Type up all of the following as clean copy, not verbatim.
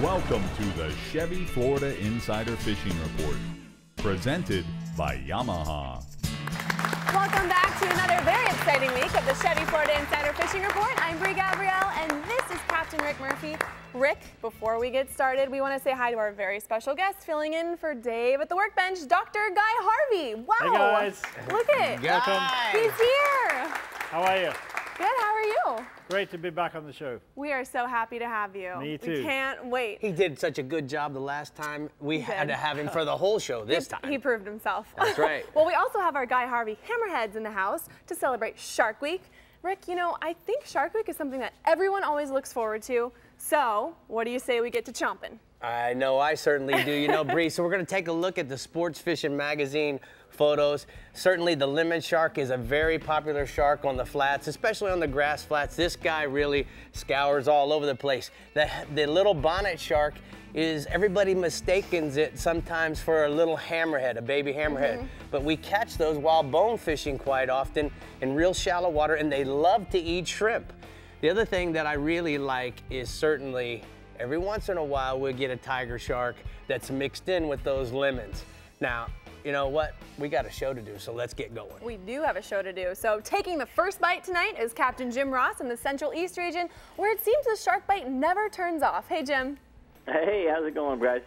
Welcome to the Chevy Florida Insider Fishing Report, presented by Yamaha. Welcome back to another very exciting week of the Chevy Florida Insider Fishing Report. I'm Brie Gabrielle, and this is Captain Rick Murphy. Rick, before we get started, we want to say hi to our very special guest filling in for Dave at the workbench, Dr. Guy Harvey. Wow. Hey guys. Look at it. Welcome. He's here. How are you? Good, how are you? Great to be back on the show. We are so happy to have you. Me too. We can't wait. He did such a good job the last time. We had to have him for the whole show this time. He proved himself. That's right. Well, we also have our Guy Harvey Hammerheads in the house to celebrate Shark Week. Rick, you know, I think Shark Week is something that everyone always looks forward to. So, what do you say we get to chomping? I know, I certainly do. You know, Bree, so we're going to take a look at the Sports Fishing Magazine photos. Certainly the lemon shark is a very popular shark on the flats, especially on the grass flats. This guy really scours all over the place. The little bonnet shark is, everybody mistakes it sometimes for a little hammerhead, a baby hammerhead. But we catch those while bone fishing quite often in real shallow water, and they love to eat shrimp. The other thing that I really like is certainly every once in a while we'll get a tiger shark that's mixed in with those lemons. Now, you know what? We got a show to do, so let's get going. We do have a show to do. So taking the first bite tonight is Captain Jim Ross in the Central East region, where it seems the shark bite never turns off. Hey, Jim. Hey, how's it going, guys?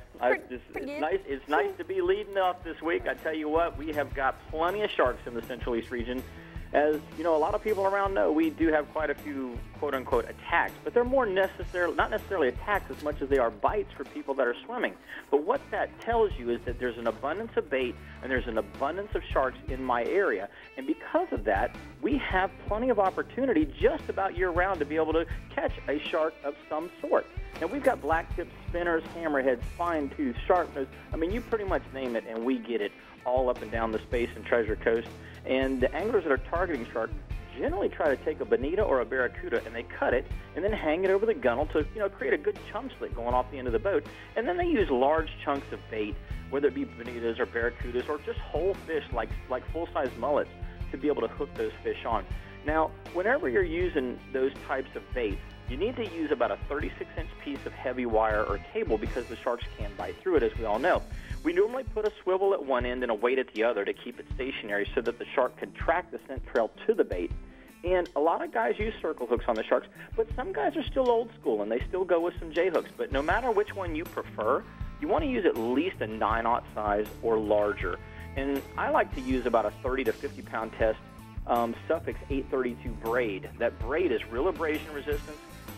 It's nice to be leading off this week. I tell you what, we have got plenty of sharks in the Central East region. As you know, a lot of people around know we do have quite a few quote-unquote attacks, but they're not necessarily attacks as much as they are bites for people that are swimming. But what that tells you is that there's an abundance of bait and there's an abundance of sharks in my area. And because of that, we have plenty of opportunity just about year-round to be able to catch a shark of some sort. And we've got blacktip spinners, hammerheads, fine-toothed, sharpnose. I mean, you pretty much name it, and we get it all up and down the Space and Treasure Coast. And the anglers that are targeting shark generally try to take a bonita or a barracuda and they cut it and then hang it over the gunnel to, you know, create a good chum slit going off the end of the boat. And then they use large chunks of bait, whether it be bonitas or barracudas or just whole fish like full-size mullets, to be able to hook those fish on. Now, whenever you're using those types of bait, you need to use about a 36-inch piece of heavy wire or cable because the sharks can bite through it, as we all know. We normally put a swivel at one end and a weight at the other to keep it stationary so that the shark can track the scent trail to the bait. And a lot of guys use circle hooks on the sharks, but some guys are still old school and they still go with some J-hooks. But no matter which one you prefer, you want to use at least a 9/0 size or larger. And I like to use about a 30 to 50-pound test Suffix 832 braid. That braid is real abrasion resistant,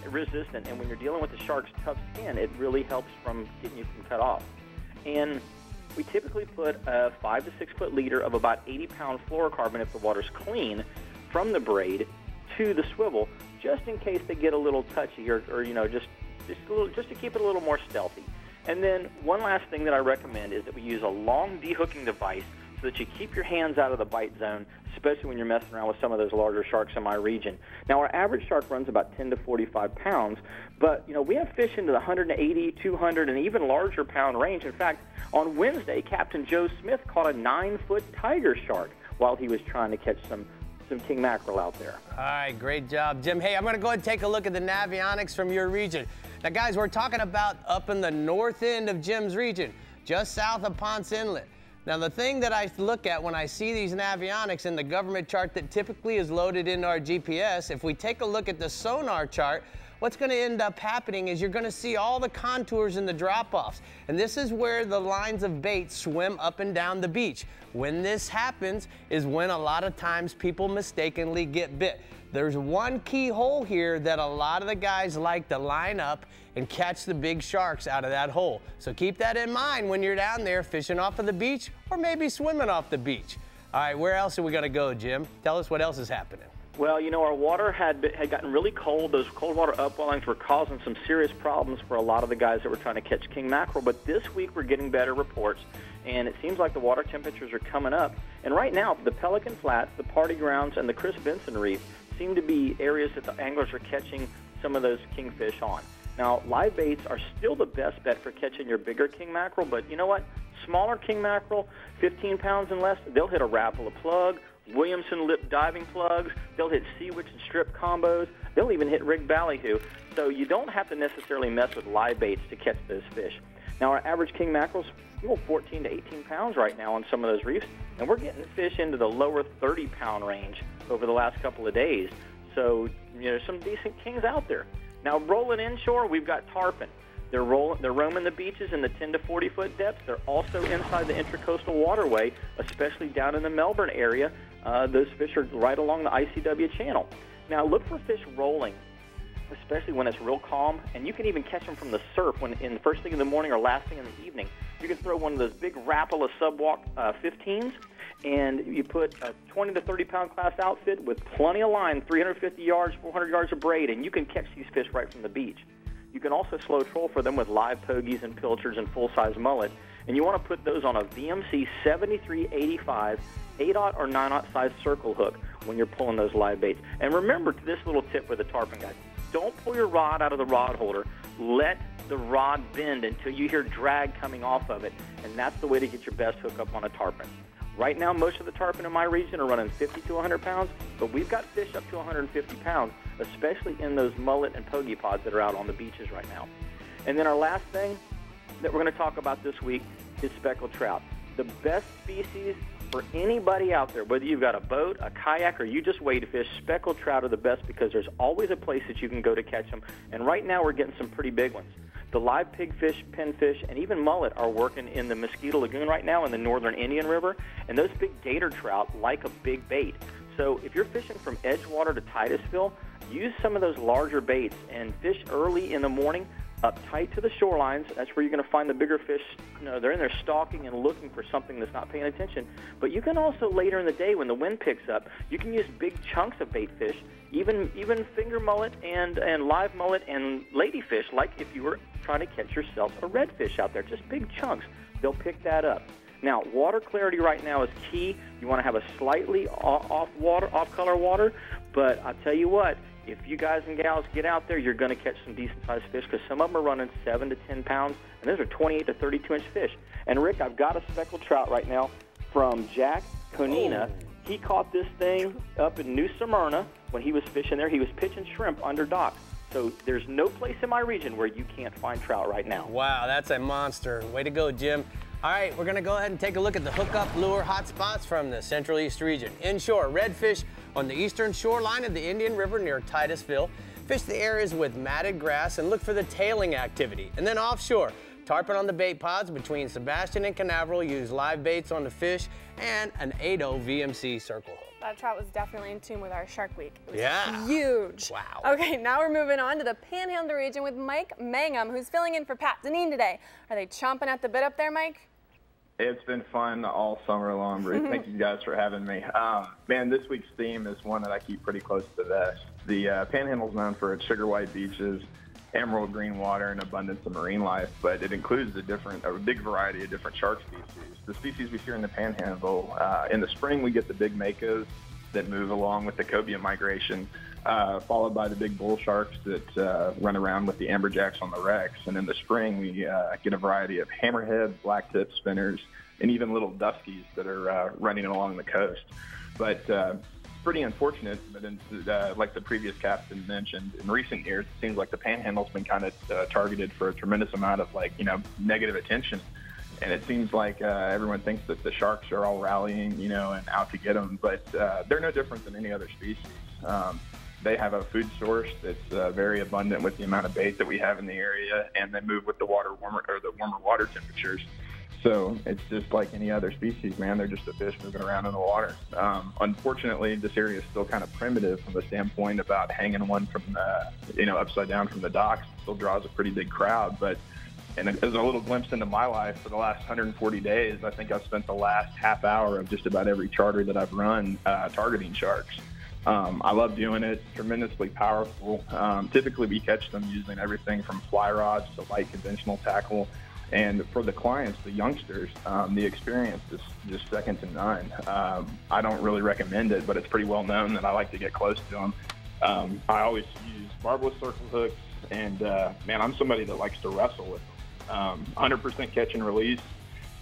and when you're dealing with the shark's tough skin, it really helps from getting you from cut off. And we typically put a 5 to 6 foot leader of about 80-pound fluorocarbon, if the water's clean, from the braid to the swivel, just in case they get a little touchy or you know, just to keep it a little more stealthy. And then one last thing that I recommend is that we use a long de-hooking device so that you keep your hands out of the bite zone, especially when you're messing around with some of those larger sharks in my region. Now, our average shark runs about 10 to 45 pounds, but, you know, we have fish into the 180, 200, and even larger pound range. In fact, on Wednesday, Captain Joe Smith caught a 9-foot tiger shark while he was trying to catch some king mackerel out there. All right, great job, Jim. Hey, I'm going to go ahead and take a look at the navionics from your region. Now, guys, we're talking about up in the north end of Jim's region, just south of Ponce Inlet. Now, the thing that I look at when I see these navionics in the government chart that typically is loaded into our GPS, if we take a look at the sonar chart, what's going to end up happening is you're going to see all the contours and the drop-offs. And this is where the lines of bait swim up and down the beach. When this happens is when a lot of times people mistakenly get bit. There's one key hole here that a lot of the guys like to line up and catch the big sharks out of that hole. So keep that in mind when you're down there fishing off of the beach or maybe swimming off the beach. All right, where else are we going to go, Jim? Tell us what else is happening. Well, you know, our water had gotten really cold. Those cold water upwellings were causing some serious problems for a lot of the guys that were trying to catch king mackerel. But this week we're getting better reports, and it seems like the water temperatures are coming up. And right now, the Pelican Flats, the Party Grounds, and the Chris Benson Reef seem to be areas that the anglers are catching some of those kingfish on. Now, live baits are still the best bet for catching your bigger king mackerel, but you know what? Smaller king mackerel, 15 pounds and less, they'll hit a Rapala plug Williamson lip diving plugs. They'll hit sea witch and strip combos. They'll even hit rig ballyhoo. So you don't have to necessarily mess with live baits to catch those fish. Now, our average king mackerel's 14 to 18 pounds right now on some of those reefs, and we're getting fish into the lower 30-pound range over the last couple of days. So, some decent kings out there. Now, rolling inshore, we've got tarpon. They're roaming the beaches in the 10 to 40-foot depths. They're also inside the Intracoastal Waterway, especially down in the Melbourne area. Those fish are right along the ICW channel. Now, look for fish rolling, especially when it's real calm, and you can even catch them from the surf when in the first thing in the morning or last thing in the evening. You can throw one of those big Rapala Subwalk 15s, and you put a 20 to 30-pound class outfit with plenty of line, 350 yards, 400 yards of braid, and you can catch these fish right from the beach. You can also slow troll for them with live pogies and pilchards and full-size mullet, and you want to put those on a VMC 7385 8/0 or 9/0 size circle hook when you're pulling those live baits. And remember this little tip with the tarpon, guys. Don't pull your rod out of the rod holder. Let the rod bend until you hear drag coming off of it, and that's the way to get your best hookup on a tarpon. Right now, most of the tarpon in my region are running 50 to 100 pounds, but we've got fish up to 150 pounds, especially in those mullet and pogie pods that are out on the beaches right now. And then our last thing that we're going to talk about this week is speckled trout. The best species for anybody out there, whether you've got a boat, a kayak, or you just wade fish, speckled trout are the best because there's always a place that you can go to catch them. And right now we're getting some pretty big ones. The live pigfish, pinfish, and even mullet are working in the Mosquito Lagoon right now in the northern Indian River, and those big gator trout like a big bait. So if you're fishing from Edgewater to Titusville, use some of those larger baits and fish early in the morning up tight to the shorelines. That's where you're going to find the bigger fish. They're in there stalking and looking for something that's not paying attention. But you can also, later in the day when the wind picks up, you can use big chunks of bait fish, even finger mullet and live mullet and ladyfish, like if you were trying to catch yourself a redfish out there, just big chunks. They'll pick that up. Now, water clarity right now is key. You want to have a slightly off-color water, but I'll tell you what, if you guys and gals get out there, you're going to catch some decent-sized fish because some of them are running 7 to 10 pounds, and those are 28 to 32-inch fish. And, Rick, I've got a speckled trout right now from Jack Conina. Oh. He caught this thing up in New Smyrna when he was fishing there. He was pitching shrimp under dock. So there's no place in my region where you can't find trout right now. Wow, that's a monster. Way to go, Jim. All right, we're going to go ahead and take a look at the hookup lure hot spots from the Central East region. Inshore, redfish on the eastern shoreline of the Indian River near Titusville. Fish the areas with matted grass and look for the tailing activity. And then offshore, tarpon on the bait pods between Sebastian and Canaveral, use live baits on the fish, and an 8/0 VMC circle hook. That trout was definitely in tune with our Shark Week. It was huge. Wow. Okay, now we're moving on to the Panhandle region with Mike Mangum, who's filling in for Pat Deneen today. Are they chomping at the bit up there, Mike? It's been fun all summer long, Brie. Thank you guys for having me. Man, this week's theme is one that I keep pretty close to the vest. The Panhandle's known for its sugar white beaches, emerald green water, and abundance of marine life, but it includes a big variety of different shark species. The species we see in the Panhandle, in the spring we get the big makos that move along with the cobia migration, followed by the big bull sharks that run around with the amberjacks on the wrecks. And in the spring, we get a variety of hammerhead, blacktip spinners, and even little duskies that are running along the coast. But pretty unfortunate, but like the previous captain mentioned, in recent years, it seems like the Panhandle's been kind of targeted for a tremendous amount of negative attention. And it seems like everyone thinks that the sharks are all rallying, and out to get them, but they're no different than any other species. They have a food source that's very abundant with the amount of bait that we have in the area, and they move with the warmer water temperatures. So it's just like any other species, man. They're just a fish moving around in the water. Unfortunately, this area is still kind of primitive from the standpoint about hanging one from the, upside down from the docks. It still draws a pretty big crowd, but. And as a little glimpse into my life, for the last 140 days, I think I've spent the last half hour of just about every charter that I've run targeting sharks. I love doing it. Tremendously powerful. Typically, we catch them using everything from fly rods to light conventional tackle. And for the clients, the youngsters, the experience is just second to none. I don't really recommend it, but it's pretty well known that I like to get close to them. I always use barbless circle hooks, and man, I'm somebody that likes to wrestle with them. 100% catch and release.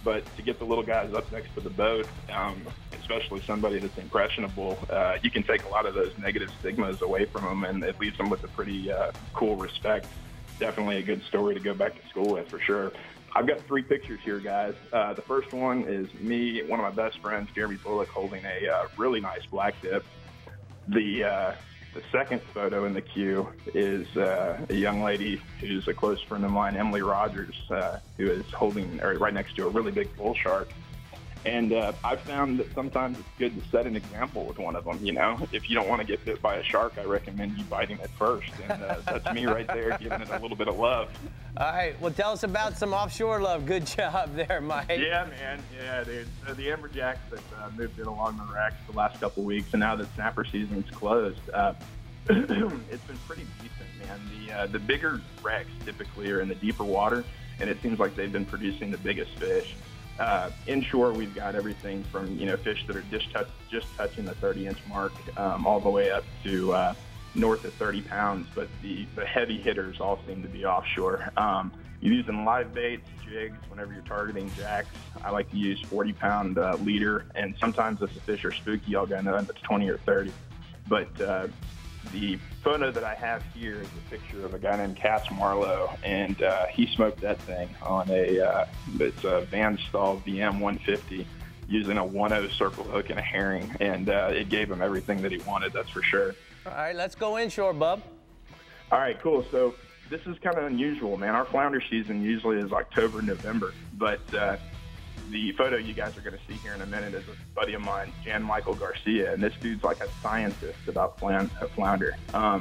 but to get the little guys up next to the boat, especially somebody that's impressionable, you can take a lot of those negative stigmas away from them, and it leaves them with a pretty cool respect. Definitely a good story to go back to school with, for sure. I've got 3 pictures here, guys. The first one is me, one of my best friends, Jeremy Bullock, holding a really nice black tip. The second photo in the queue is a young lady who's a close friend of mine, Emily Rogers, who is holding right next to a really big bull shark. And I've found that sometimes it's good to set an example with one of them. You know, if you don't want to get bit by a shark, I recommend you biting it first. And that's me right there, giving it a little bit of love. All right, well, tell us about some offshore love. Good job there, Mike. Yeah, man. Yeah, dude. So the amberjacks that moved in along the wrecks the last couple of weeks, and now that snapper season's closed, it's been pretty decent, man. The bigger wrecks typically are in the deeper water, and it seems like they've been producing the biggest fish. Inshore, we've got everything from, you know, fish that are just touching the 30-inch mark, all the way up to north of 30 pounds, but the heavy hitters all seem to be offshore. You're using live baits, jigs, whenever you're targeting jacks. I like to use 40-pound leader, and sometimes if the fish are spooky, I'll go into 20 or 30. But the photo that I have here is a picture of a guy named Cass Marlowe, and he smoked that thing on it's a Van Staal VM 150 using a 1.0 circle hook and a herring, and it gave him everything that he wanted, that's for sure. All right, let's go inshore, bub. All right, cool. So this is kind of unusual, man. Our flounder season usually is October, November, but the photo you guys are going to see here in a minute is a buddy of mine, Jan Michael Garcia, and this dude's like a scientist about flounder.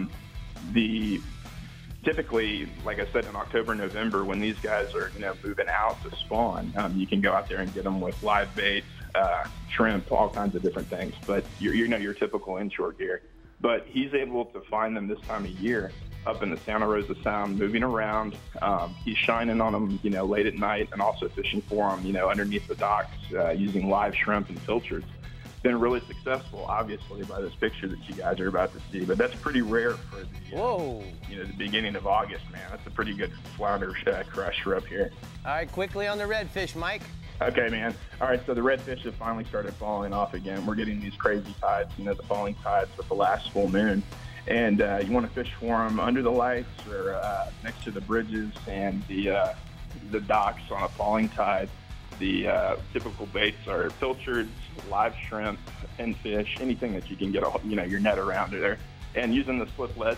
Typically, like I said, in October, November, when these guys are, you know, moving out to spawn, you can go out there and get them with live baits, shrimp, all kinds of different things. But you know your typical inshore gear. But he's able to find them this time of year up in the Santa Rosa Sound, moving around. He's shining on them, you know, late at night, and also fishing for them, you know, underneath the docks, using live shrimp and pilchards. Been really successful, obviously, by this picture that you guys are about to see, but that's pretty rare for the, you know, the beginning of August, man. That's a pretty good flounder crusher up here. All right, quickly on the redfish, Mike. Okay, man. All right, so the redfish have finally started falling off again. We're getting these crazy tides, you know, the falling tides with the last full moon. And you want to fish for them under the lights or next to the bridges and the docks on a falling tide. The typical baits are pilchards, live shrimp, pinfish, anything that you can get, you know, your net around there. And using the sliplets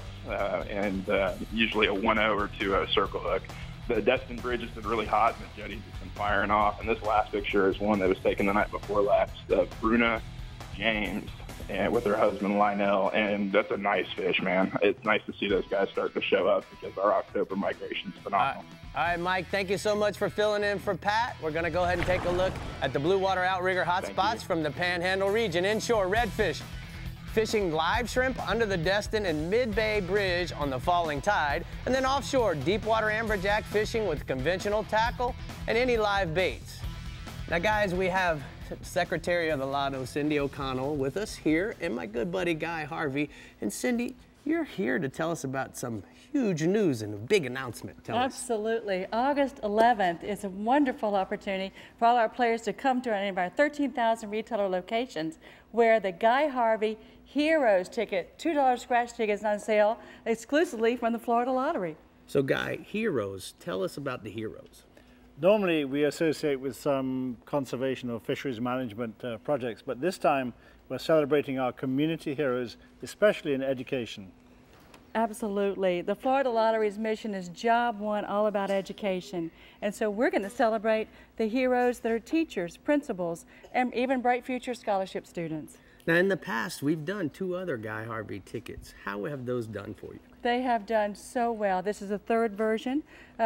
and usually a 1.0 or 2.0 circle hook. The Destin Bridge has been really hot, and the jetties have been firing off. And this last picture is one that was taken the night before last. Bruna James and with her husband Lionel, and that's a nice fish, man. It's nice to see those guys start to show up because our October migration is phenomenal. All right, Mike, thank you so much for filling in for Pat. We're going to go ahead and take a look at the Blue Water Outrigger hotspots from the Panhandle region. Inshore, redfish, fishing live shrimp under the Destin and Mid-Bay Bridge on the falling tide. And then offshore, deep water amberjack fishing with conventional tackle and any live baits. Now, guys, we have Secretary of the Lotto, Cindy O'Connell, with us here, and my good buddy, Guy Harvey. And Cindy, you're here to tell us about some huge news and a big announcement. Tell us. Absolutely. August 11th is a wonderful opportunity for all our players to come to any of our 13,000 retailer locations where the Guy Harvey Heroes ticket, $2 scratch tickets on sale exclusively from the Florida Lottery. So, Guy, Heroes, tell us about the Heroes. Normally, we associate with some conservation or fisheries management projects, but this time we're celebrating our community heroes, especially in education. Absolutely. The Florida Lottery's mission is Job One, all about education. And so we're going to celebrate the heroes that are teachers, principals, and even Bright Future Scholarship students. Now, in the past, we've done 2 other Guy Harvey tickets. How have those done for you? They have done so well. This is the 3rd version.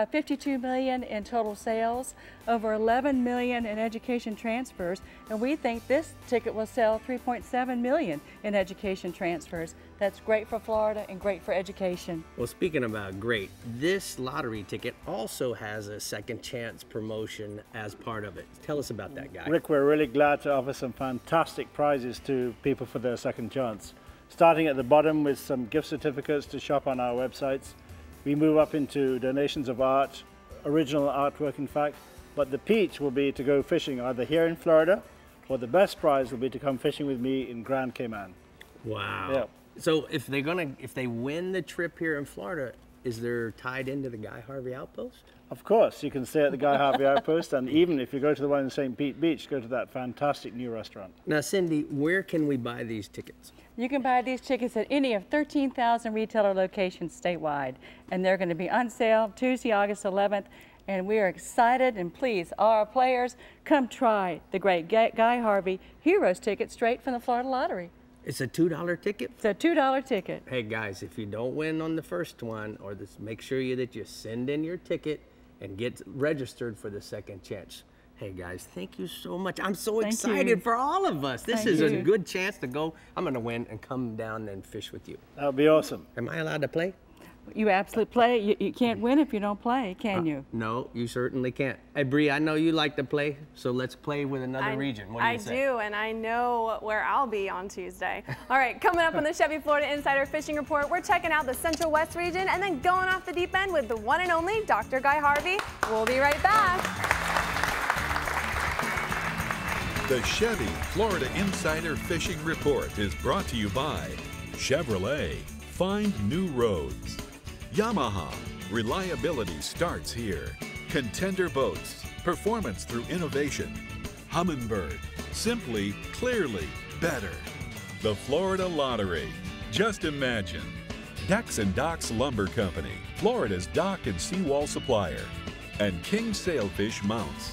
52 million in total sales, over 11 million in education transfers, and we think this ticket will sell 3.7 million in education transfers. That's great for Florida and great for education. Well, speaking about great, this lottery ticket also has a second chance promotion as part of it. Tell us about that, Guy. Rick, we're really glad to offer some fantastic prizes to people for their second chance. Starting at the bottom with some gift certificates to shop on our websites. We move up into donations of art, original artwork in fact, But the peach will be to go fishing either here in Florida, or the best prize will be to come fishing with me in Grand Cayman. Wow. Yeah. So if they win the trip here in Florida, is there tied into the Guy Harvey Outpost? Of course, you can stay at the Guy Harvey Outpost, and even if you go to the one in St. Pete Beach, go to that fantastic new restaurant. Now, Cindy, where can we buy these tickets? You can buy these tickets at any of 13,000 retailer locations statewide, and they're going to be on sale Tuesday, August 11th. And we are excited, and please, all our players, come try the great Guy Harvey Heroes ticket straight from the Florida Lottery. It's a $2 ticket? It's a $2 ticket. Hey guys, if you don't win on the first one, or this, make sure that you send in your ticket and get registered for the second chance. Hey guys, thank you so much. I'm so excited for all of us. This is a good chance to go. I'm gonna win and come down and fish with you. That would be awesome. Am I allowed to play? You absolutely play. You can't win if you don't play, can you? No, you certainly can't. Hey, Brie, I know you like to play, so let's play with another region. What do you say? I do, and I know where I'll be on Tuesday. All right, coming up on the Chevy Florida Insider Fishing Report, we're checking out the Central West region and then going off the deep end with the one and only Dr. Guy Harvey. We'll be right back. The Chevy Florida Insider Fishing Report is brought to you by Chevrolet. Find new roads. Yamaha, reliability starts here. Contender Boats, performance through innovation. Humminbird, simply, clearly, better. The Florida Lottery, just imagine. Decks and Docks Lumber Company, Florida's dock and seawall supplier. And King Sailfish Mounts,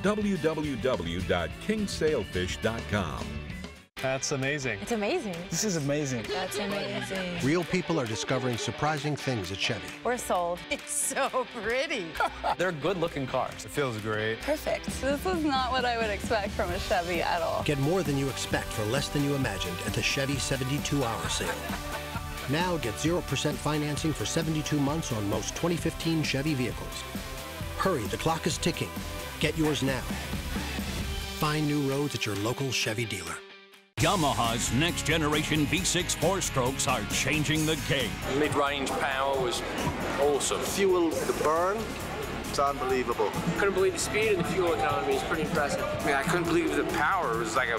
www.kingsailfish.com. That's amazing. It's amazing. This is amazing. That's amazing. Real people are discovering surprising things at Chevy. We're sold. It's so pretty. They're good-looking cars. It feels great. Perfect. This is not what I would expect from a Chevy at all. Get more than you expect for less than you imagined at the Chevy 72-hour sale. Now get 0% financing for 72 months on most 2015 Chevy vehicles. Hurry, the clock is ticking. Get yours now. Find new roads at your local Chevy dealer. Yamaha's next-generation V6 four-strokes are changing the game. Mid-range power was awesome. Fuel, the burn, it's unbelievable. Couldn't believe the speed and the fuel economy is pretty impressive. I mean, I couldn't believe the power. It was like it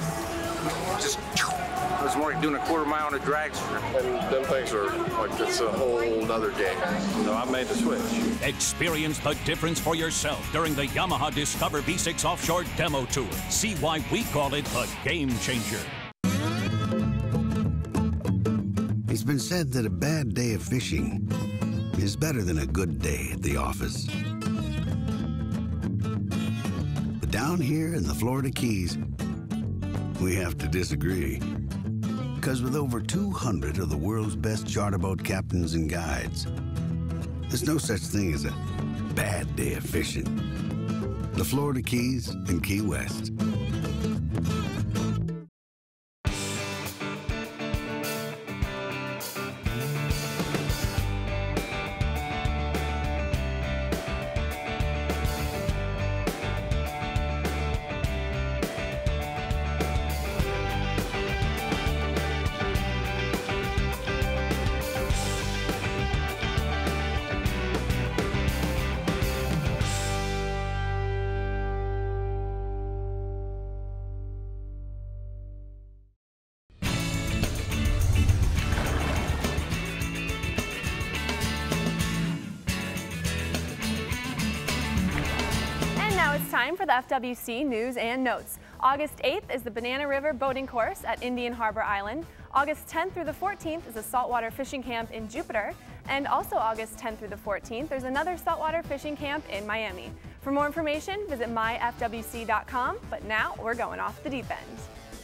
was more like doing a quarter mile on a drag strip. And them things are like, it's a whole other game. So I made the switch. Experience the difference for yourself during the Yamaha Discover V6 Offshore Demo Tour. See why we call it the Game Changer. It's been said that a bad day of fishing is better than a good day at the office. But down here in the Florida Keys, we have to disagree. Because with over 200 of the world's best charter boat captains and guides, there's no such thing as a bad day of fishing. The Florida Keys and Key West. It's time for the FWC News and Notes. August 8th is the Banana River Boating Course at Indian Harbor Island. August 10th through the 14th is a saltwater fishing camp in Jupiter. And also August 10th through the 14th, there's another saltwater fishing camp in Miami. For more information, visit myfwc.com. But now we're going off the deep end.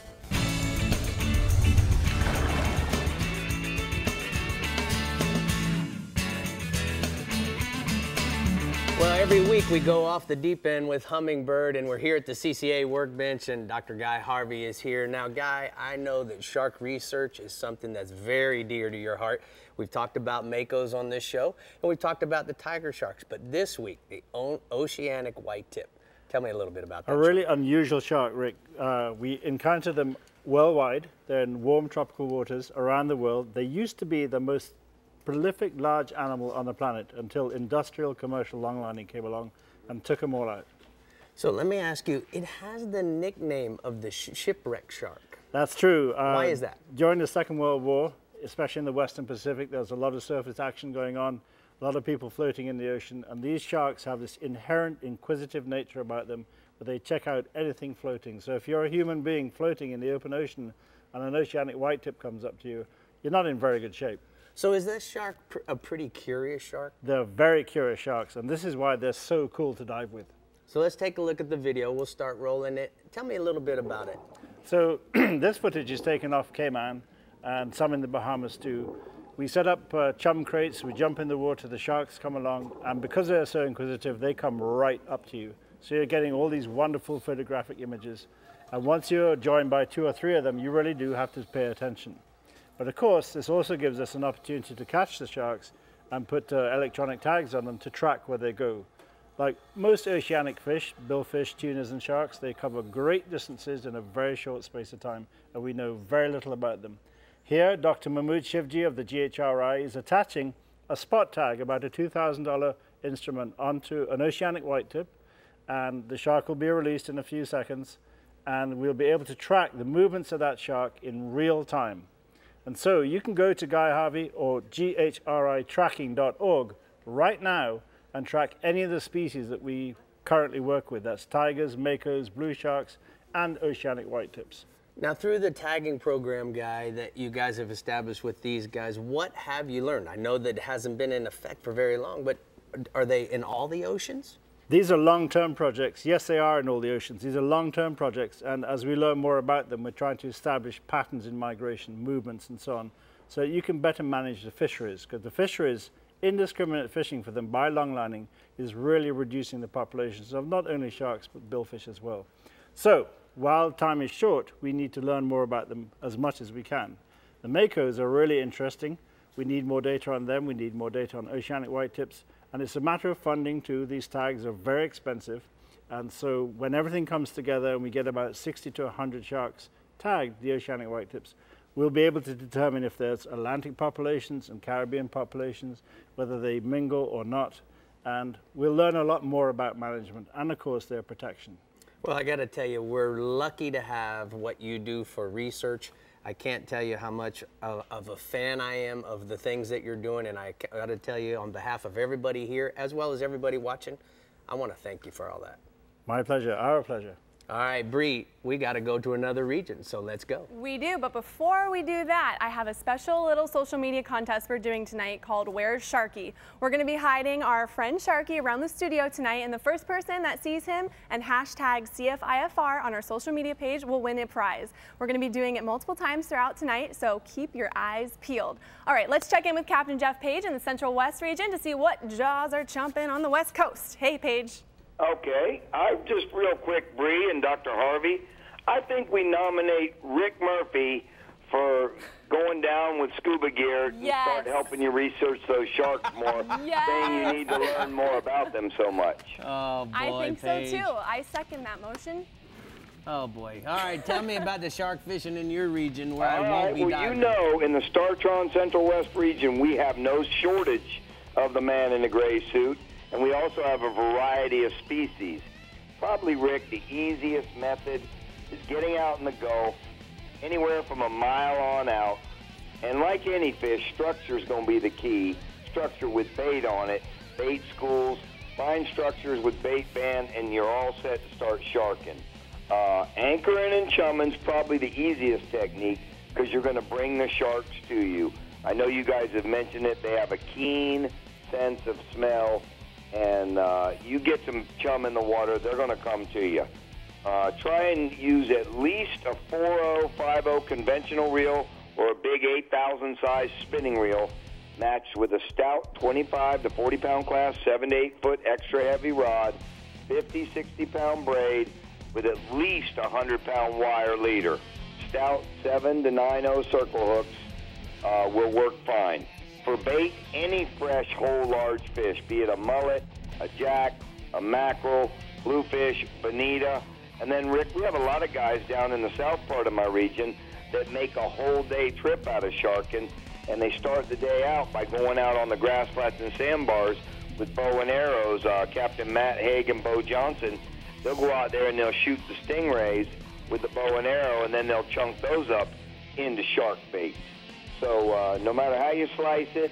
Well, every week we go off the deep end with Humminbird, and we're here at the CCA workbench, and Dr. Guy Harvey is here. Now, Guy, I know that shark research is something that's very dear to your heart. We've talked about makos on this show, and we've talked about the tiger sharks, but this week, the oceanic white tip. Tell me a little bit about that. A really unusual shark, Rick. We encounter them worldwide. They're in warm tropical waters around the world. They used to be the most prolific large animal on the planet until industrial commercial longlining came along and took them all out. So let me ask you, it has the nickname of the shipwreck shark. That's true. Why is that? During the Second World War, especially in the Western Pacific, there was a lot of surface action going on, a lot of people floating in the ocean, and these sharks have this inherent inquisitive nature about them where they check out anything floating. So if you're a human being floating in the open ocean and an oceanic whitetip comes up to you, you're not in very good shape. So is this shark a pretty curious shark? They're very curious sharks, and this is why they're so cool to dive with. So let's take a look at the video. We'll start rolling it. Tell me a little bit about it. So this footage is taken off Cayman and some in the Bahamas too. We set up chum crates, we jump in the water, the sharks come along, and because they're so inquisitive, they come right up to you. So you're getting all these wonderful photographic images. And once you're joined by 2 or 3 of them, you really do have to pay attention. But of course, this also gives us an opportunity to catch the sharks and put electronic tags on them to track where they go. Like most oceanic fish, billfish, tunas and sharks, they cover great distances in a very short space of time, and we know very little about them. Here, Dr. Mahmood Shivji of the GHRI is attaching a spot tag, about a $2,000 instrument, onto an oceanic whitetip, and the shark will be released in a few seconds, and we'll be able to track the movements of that shark in real time. And so you can go to Guy Harvey or GHRItracking.org right now and track any of the species that we currently work with. That's tigers, makos, blue sharks, and oceanic whitetips. Now, through the tagging program, Guy, that you guys have established with these guys, what have you learned? I know that it hasn't been in effect for very long, but are they in all the oceans? These are long-term projects. Yes, they are in all the oceans. These are long-term projects, and as we learn more about them, we're trying to establish patterns in migration, movements, and so on, so you can better manage the fisheries, because the fisheries, indiscriminate fishing for them by longlining is really reducing the populations of not only sharks but billfish as well. So while time is short, we need to learn more about them as much as we can. The makos are really interesting. We need more data on them. We need more data on oceanic whitetips, and it's a matter of funding too. These tags are very expensive, and so when everything comes together and we get about 60 to 100 sharks tagged, the oceanic whitetips, we'll be able to determine if there's Atlantic populations and Caribbean populations, whether they mingle or not, and we'll learn a lot more about management and, of course, their protection. Well, I got to tell you, we're lucky to have what you do for research. I can't tell you how much of a fan I am of the things that you're doing, and I got to tell you, on behalf of everybody here, as well as everybody watching, I want to thank you for all that. My pleasure, our pleasure. All right, Brie, we got to go to another region, so let's go. We do, but before we do that, I have a special little social media contest we're doing tonight called Where's Sharky? We're going to be hiding our friend Sharky around the studio tonight, and the first person that sees him and hashtag CFIFR on our social media page will win a prize. We're going to be doing it multiple times throughout tonight, so keep your eyes peeled. All right, let's check in with Captain Jeff Page in the Central West region to see what jaws are chomping on the West Coast. Hey, Page. Okay, just real quick, Brie and Dr. Harvey, I think we nominate Rick Murphy for going down with scuba gear and start helping you research those sharks more, saying you need to learn more about them so much. Oh, boy, I think Paige. so, too. I second that motion. Oh, boy. All right, tell me about the shark fishing in your region where I won't be diving. You know, in the Startron Central West region, we have no shortage of the man in the gray suit. And we also have a variety of species. Probably, Rick, the easiest method is getting out in the Gulf, anywhere from a mile on out. And like any fish, structure is going to be the key. Structure with bait on it, bait schools, find structures with bait band, and you're all set to start sharking. Anchoring and chumming is probably the easiest technique because you're going to bring the sharks to you. I know you guys have mentioned it. They have a keen sense of smell. And you get some chum in the water, they're going to come to you. Try and use at least a 4.0, 5.0 conventional reel or a big 8,000 size spinning reel matched with a stout 25 to 40 pound class 7 to 8 foot extra heavy rod, 50, 60 pound braid with at least a 100 pound wire leader. Stout 7 to 9.0 circle hooks will work fine. For bait, any fresh, whole, large fish, be it a mullet, a jack, a mackerel, bluefish, bonita. And then, Rick, we have a lot of guys down in the south part of my region that make a whole day trip out of sharking, and they start the day out by going out on the grass flats and sandbars with bow and arrows. Captain Matt Haig and Bo Johnson, they'll go out there and they'll shoot the stingrays with the bow and arrow, and then they'll chunk those up into shark baits. So no matter how you slice it,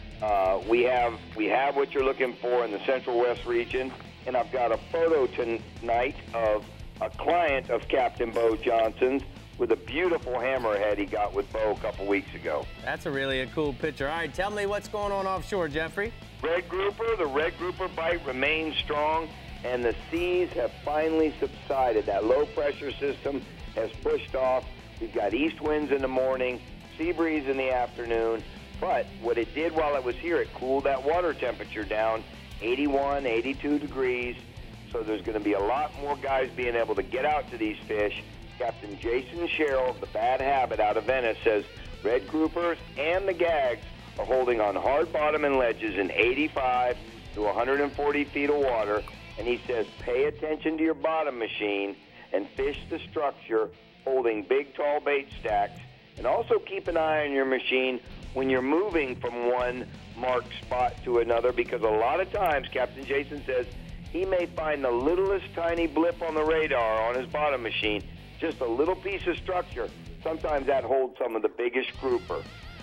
we have what you're looking for in the Central West region. And I've got a photo tonight of a client of Captain Bo Johnson's with a beautiful hammerhead he got with Bo a couple weeks ago. That's a cool picture. All right, tell me what's going on offshore, Jeffrey. Red grouper, the red grouper bite remains strong, and the seas have finally subsided. That low pressure system has pushed off. We've got east winds in the morning, sea breeze in the afternoon, but what it did while it was here, it cooled that water temperature down 81, 82 degrees. So there's going to be a lot more guys being able to get out to these fish. Captain Jason Sherrill of the Bad Habit out of Venice says red groupers and the gags are holding on hard bottom and ledges in 85 to 140 feet of water. And he says pay attention to your bottom machine and fish the structure holding big, tall bait stacks. And also keep an eye on your machine when you're moving from one marked spot to another, because a lot of times, Captain Jason says, he may find the littlest tiny blip on the radar on his bottom machine, just a little piece of structure. Sometimes that holds some of the biggest grouper.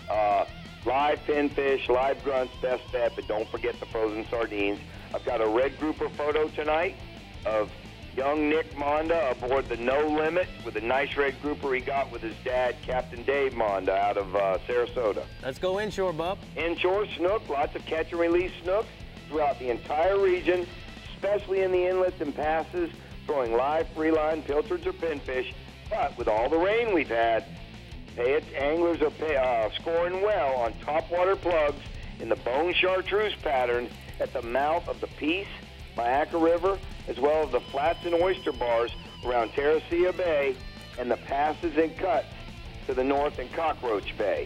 Live pinfish, live grunts, best bet, but don't forget the frozen sardines. I've got a red grouper photo tonight of young Nick Monda aboard the No Limit with a nice red grouper he got with his dad, Captain Dave Monda, out of Sarasota. Let's go inshore, Bub. Inshore snook, lots of catch and release snooks throughout the entire region, especially in the inlets and passes, throwing live, free line, pilchards, or pinfish. But with all the rain we've had, anglers are scoring well on topwater plugs in the bone chartreuse pattern at the mouth of the Peace, Mayaca River, as well as the flats and oyster bars around Terracea Bay and the passes and cuts to the north in Cockroach Bay.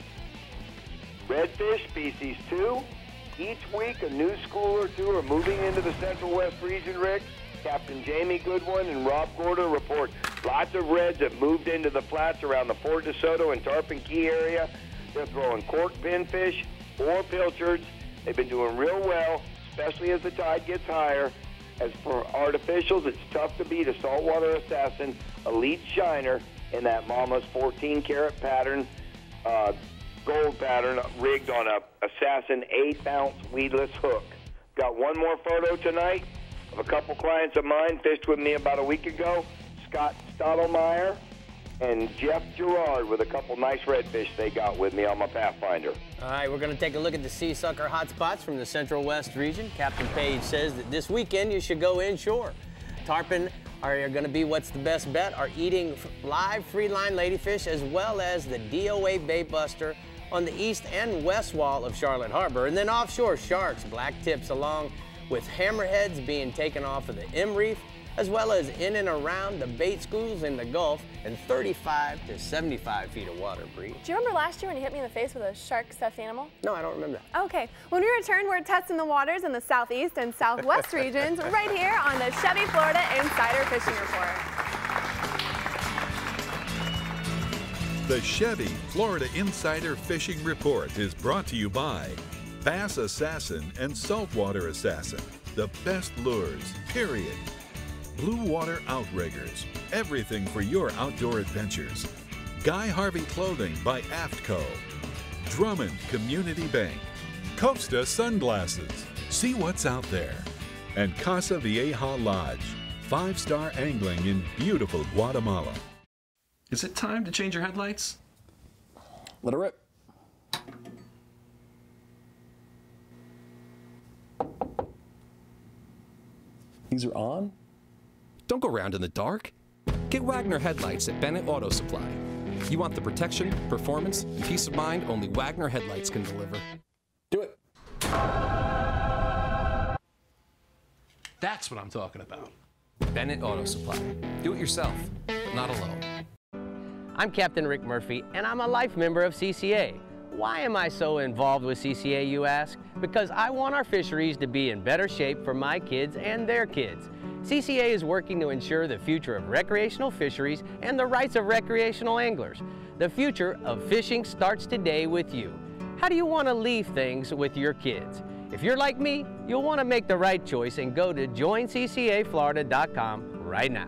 Redfish species 2. Each week, a new school or two are moving into the Central West region, Rick. Captain Jamie Goodwin and Rob Gorda report lots of reds that moved into the flats around the Fort DeSoto and Tarpon Key area. They're throwing cork pinfish or pilchards. They've been doing real well, especially as the tide gets higher. As for artificials, it's tough to beat a saltwater assassin, elite shiner, in that Mama's 14-karat pattern, gold pattern, rigged on a assassin 8-ounce weedless hook. Got one more photo tonight of a couple clients of mine fished with me about a week ago, Scott Stottlemyre and Jeff Gerard, with a couple nice redfish they got with me on my Pathfinder. All right, we're going to take a look at the sea sucker hotspots from the Central West region. Captain Page says that this weekend you should go inshore. Tarpon are going to be what's the best bet, are eating live free-line ladyfish as well as the DOA Bay Buster on the east and west wall of Charlotte Harbor. And then offshore, sharks, black tips, along with hammerheads being taken off of the M Reef, as well as in and around the bait schools in the Gulf and 35 to 75 feet of water, Brie. Do you remember last year when you hit me in the face with a shark stuffed animal? No, I don't remember that. Okay. When we return, we're testing the waters in the southeast and southwest regions right here on the Chevy Florida Insider Fishing Report. The Chevy Florida Insider Fishing Report is brought to you by Bass Assassin and Saltwater Assassin, the best lures, period. Blue Water Outriggers, everything for your outdoor adventures. Guy Harvey Clothing by Aftco. Drummond Community Bank. Costa Sunglasses. See what's out there. And Casa Vieja Lodge, 5-star angling in beautiful Guatemala. Is it time to change your headlights? Let her rip. These are on? Don't go around in the dark. Get Wagner headlights at Bennett Auto Supply. You want the protection, performance, and peace of mind only Wagner headlights can deliver. Do it. That's what I'm talking about. Bennett Auto Supply. Do it yourself, but not alone. I'm Captain Rick Murphy, and I'm a life member of CCA. Why am I so involved with CCA, you ask? Because I want our fisheries to be in better shape for my kids and their kids. CCA is working to ensure the future of recreational fisheries and the rights of recreational anglers. The future of fishing starts today with you. How do you want to leave things with your kids? If you're like me, you'll want to make the right choice and go to joinccaflorida.com right now.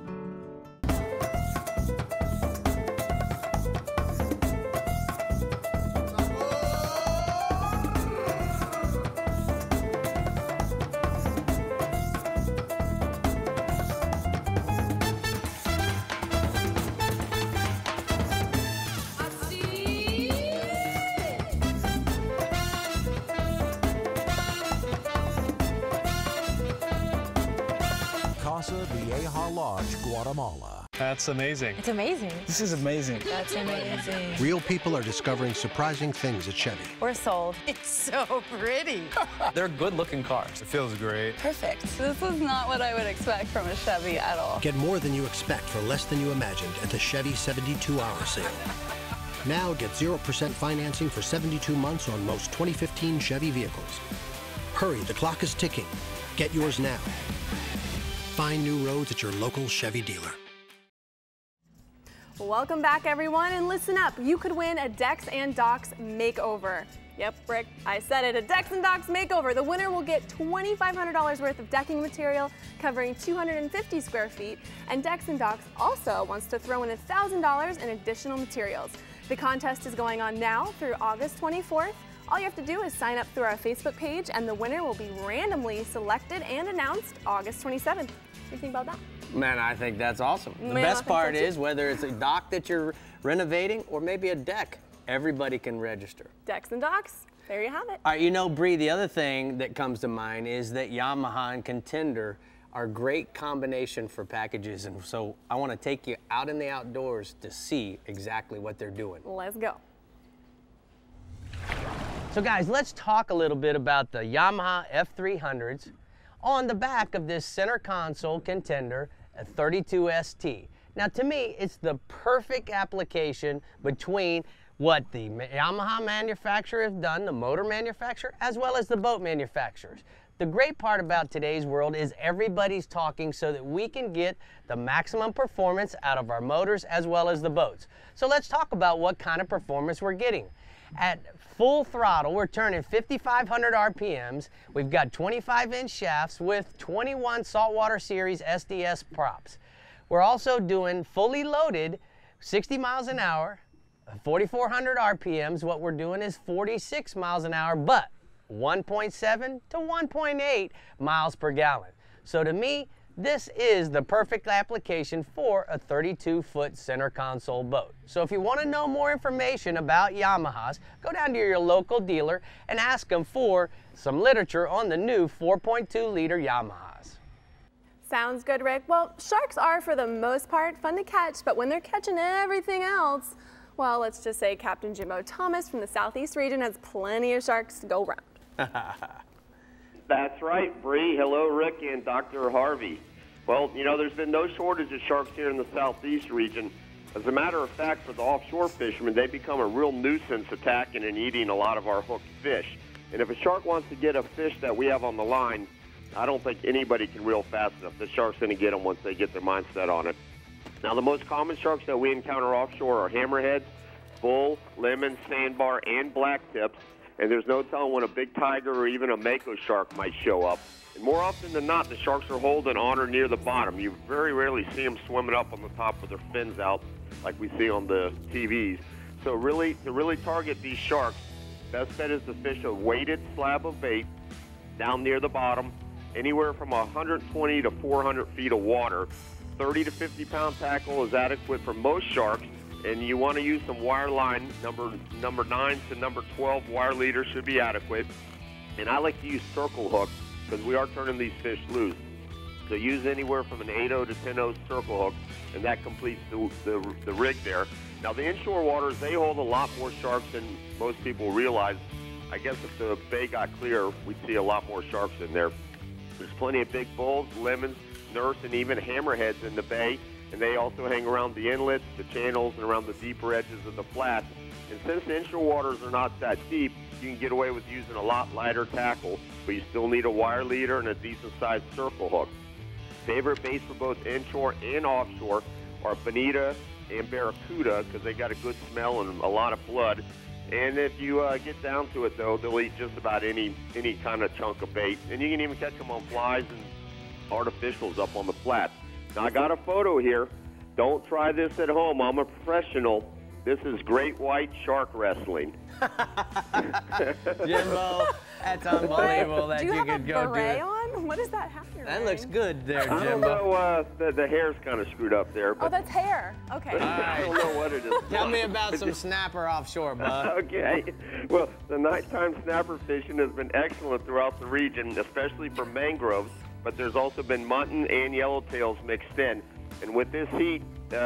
Guatemala. That's amazing. It's amazing. This is amazing. That's amazing. Real people are discovering surprising things at Chevy. We're sold. It's so pretty. They're good-looking cars. It feels great. Perfect. This is not what I would expect from a Chevy at all. Get more than you expect for less than you imagined at the Chevy 72-hour sale. Now get 0% financing for 72 months on most 2015 Chevy vehicles. Hurry, the clock is ticking. Get yours now. Find new roads at your local Chevy dealer. Welcome back, everyone, and listen up. You could win a Decks and Docks makeover. Yep, Rick, I said it, a Decks and Docks makeover. The winner will get $2,500 worth of decking material covering 250 square feet, and Decks and Docks also wants to throw in $1,000 in additional materials. The contest is going on now through August 24th. All you have to do is sign up through our Facebook page, and the winner will be randomly selected and announced August 27th. What do you think about that? Man, I think that's awesome. The best part is whether it's a dock that you're renovating or maybe a deck, everybody can register. Decks and Docks, there you have it. All right, you know, Brie, the other thing that comes to mind is that Yamaha and Contender are a great combination for packages, and so I want to take you out in the outdoors to see exactly what they're doing. Let's go. So guys, let's talk a little bit about the Yamaha F300s on the back of this center console Contender, a 32ST. Now to me, it's the perfect application between what the Yamaha manufacturer has done, the motor manufacturer, as well as the boat manufacturers. The great part about today's world is everybody's talking so that we can get the maximum performance out of our motors as well as the boats. So let's talk about what kind of performance we're getting. At full throttle, we're turning 5,500 RPMs. We've got 25-inch shafts with 21 Saltwater Series SDS props. We're also doing fully loaded 60 miles an hour, 4,400 RPMs. What we're doing is 46 miles an hour, but 1.7 to 1.8 miles per gallon. So to me, this is the perfect application for a 32-foot center console boat. So if you want to know more information about Yamahas, go down to your local dealer and ask them for some literature on the new 4.2-liter Yamahas. Sounds good, Rick. Well, sharks are, for the most part, fun to catch, but when they're catching everything else, well, let's just say Captain Jimbo Thomas from the Southeast region has plenty of sharks to go around. That's right, Brie. Hello, Rick and Dr. Harvey. Well, you know, there's been no shortage of sharks here in the Southeast region. As a matter of fact, for the offshore fishermen, they become a real nuisance attacking and eating a lot of our hooked fish. And if a shark wants to get a fish that we have on the line, I don't think anybody can reel fast enough. The shark's going to get them once they get their mind set on it. Now, the most common sharks that we encounter offshore are hammerheads, bull, lemon, sandbar, and black tips. And there's no telling when a big tiger or even a mako shark might show up. And more often than not, the sharks are holding on or near the bottom. You very rarely see them swimming up on the top with their fins out like we see on the TVs. So to really target these sharks, best bet is to fish a weighted slab of bait down near the bottom, anywhere from 120 to 400 feet of water. 30 to 50 pound tackle is adequate for most sharks. And you want to use some wire line, number 9 to number 12 wire leader should be adequate. And I like to use circle hooks because we are turning these fish loose. So use anywhere from an 8/0 to 10/0 circle hook, and that completes the rig there. Now the inshore waters, they hold a lot more sharks than most people realize. I guess if the bay got clear, we'd see a lot more sharks in there. There's plenty of big bulls, lemons, nurse, and even hammerheads in the bay. And they also hang around the inlets, the channels, and around the deeper edges of the flats. And since the inshore waters are not that deep, you can get away with using a lot lighter tackle, but you still need a wire leader and a decent-sized circle hook. Favorite baits for both inshore and offshore are bonita and barracuda because they got a good smell and a lot of blood. And if you get down to it, though, they'll eat just about any kind of chunk of bait. And you can even catch them on flies and artificials up on the flats. Now, I got a photo here. Don't try this at home. I'm a professional. This is great white shark wrestling. Jimbo, that's unbelievable that do you could have go a do beret it. on? What is that hat you're That wearing? looks good there, Jimbo. I don't know, the hair's kind of screwed up there. Oh, But that's hair. Okay. I don't know what it is. Tell me about some snapper offshore, bud. Okay. Well, the nighttime snapper fishing has been excellent throughout the region, especially for mangroves, but there's also been mutton and yellowtails mixed in. And with this heat,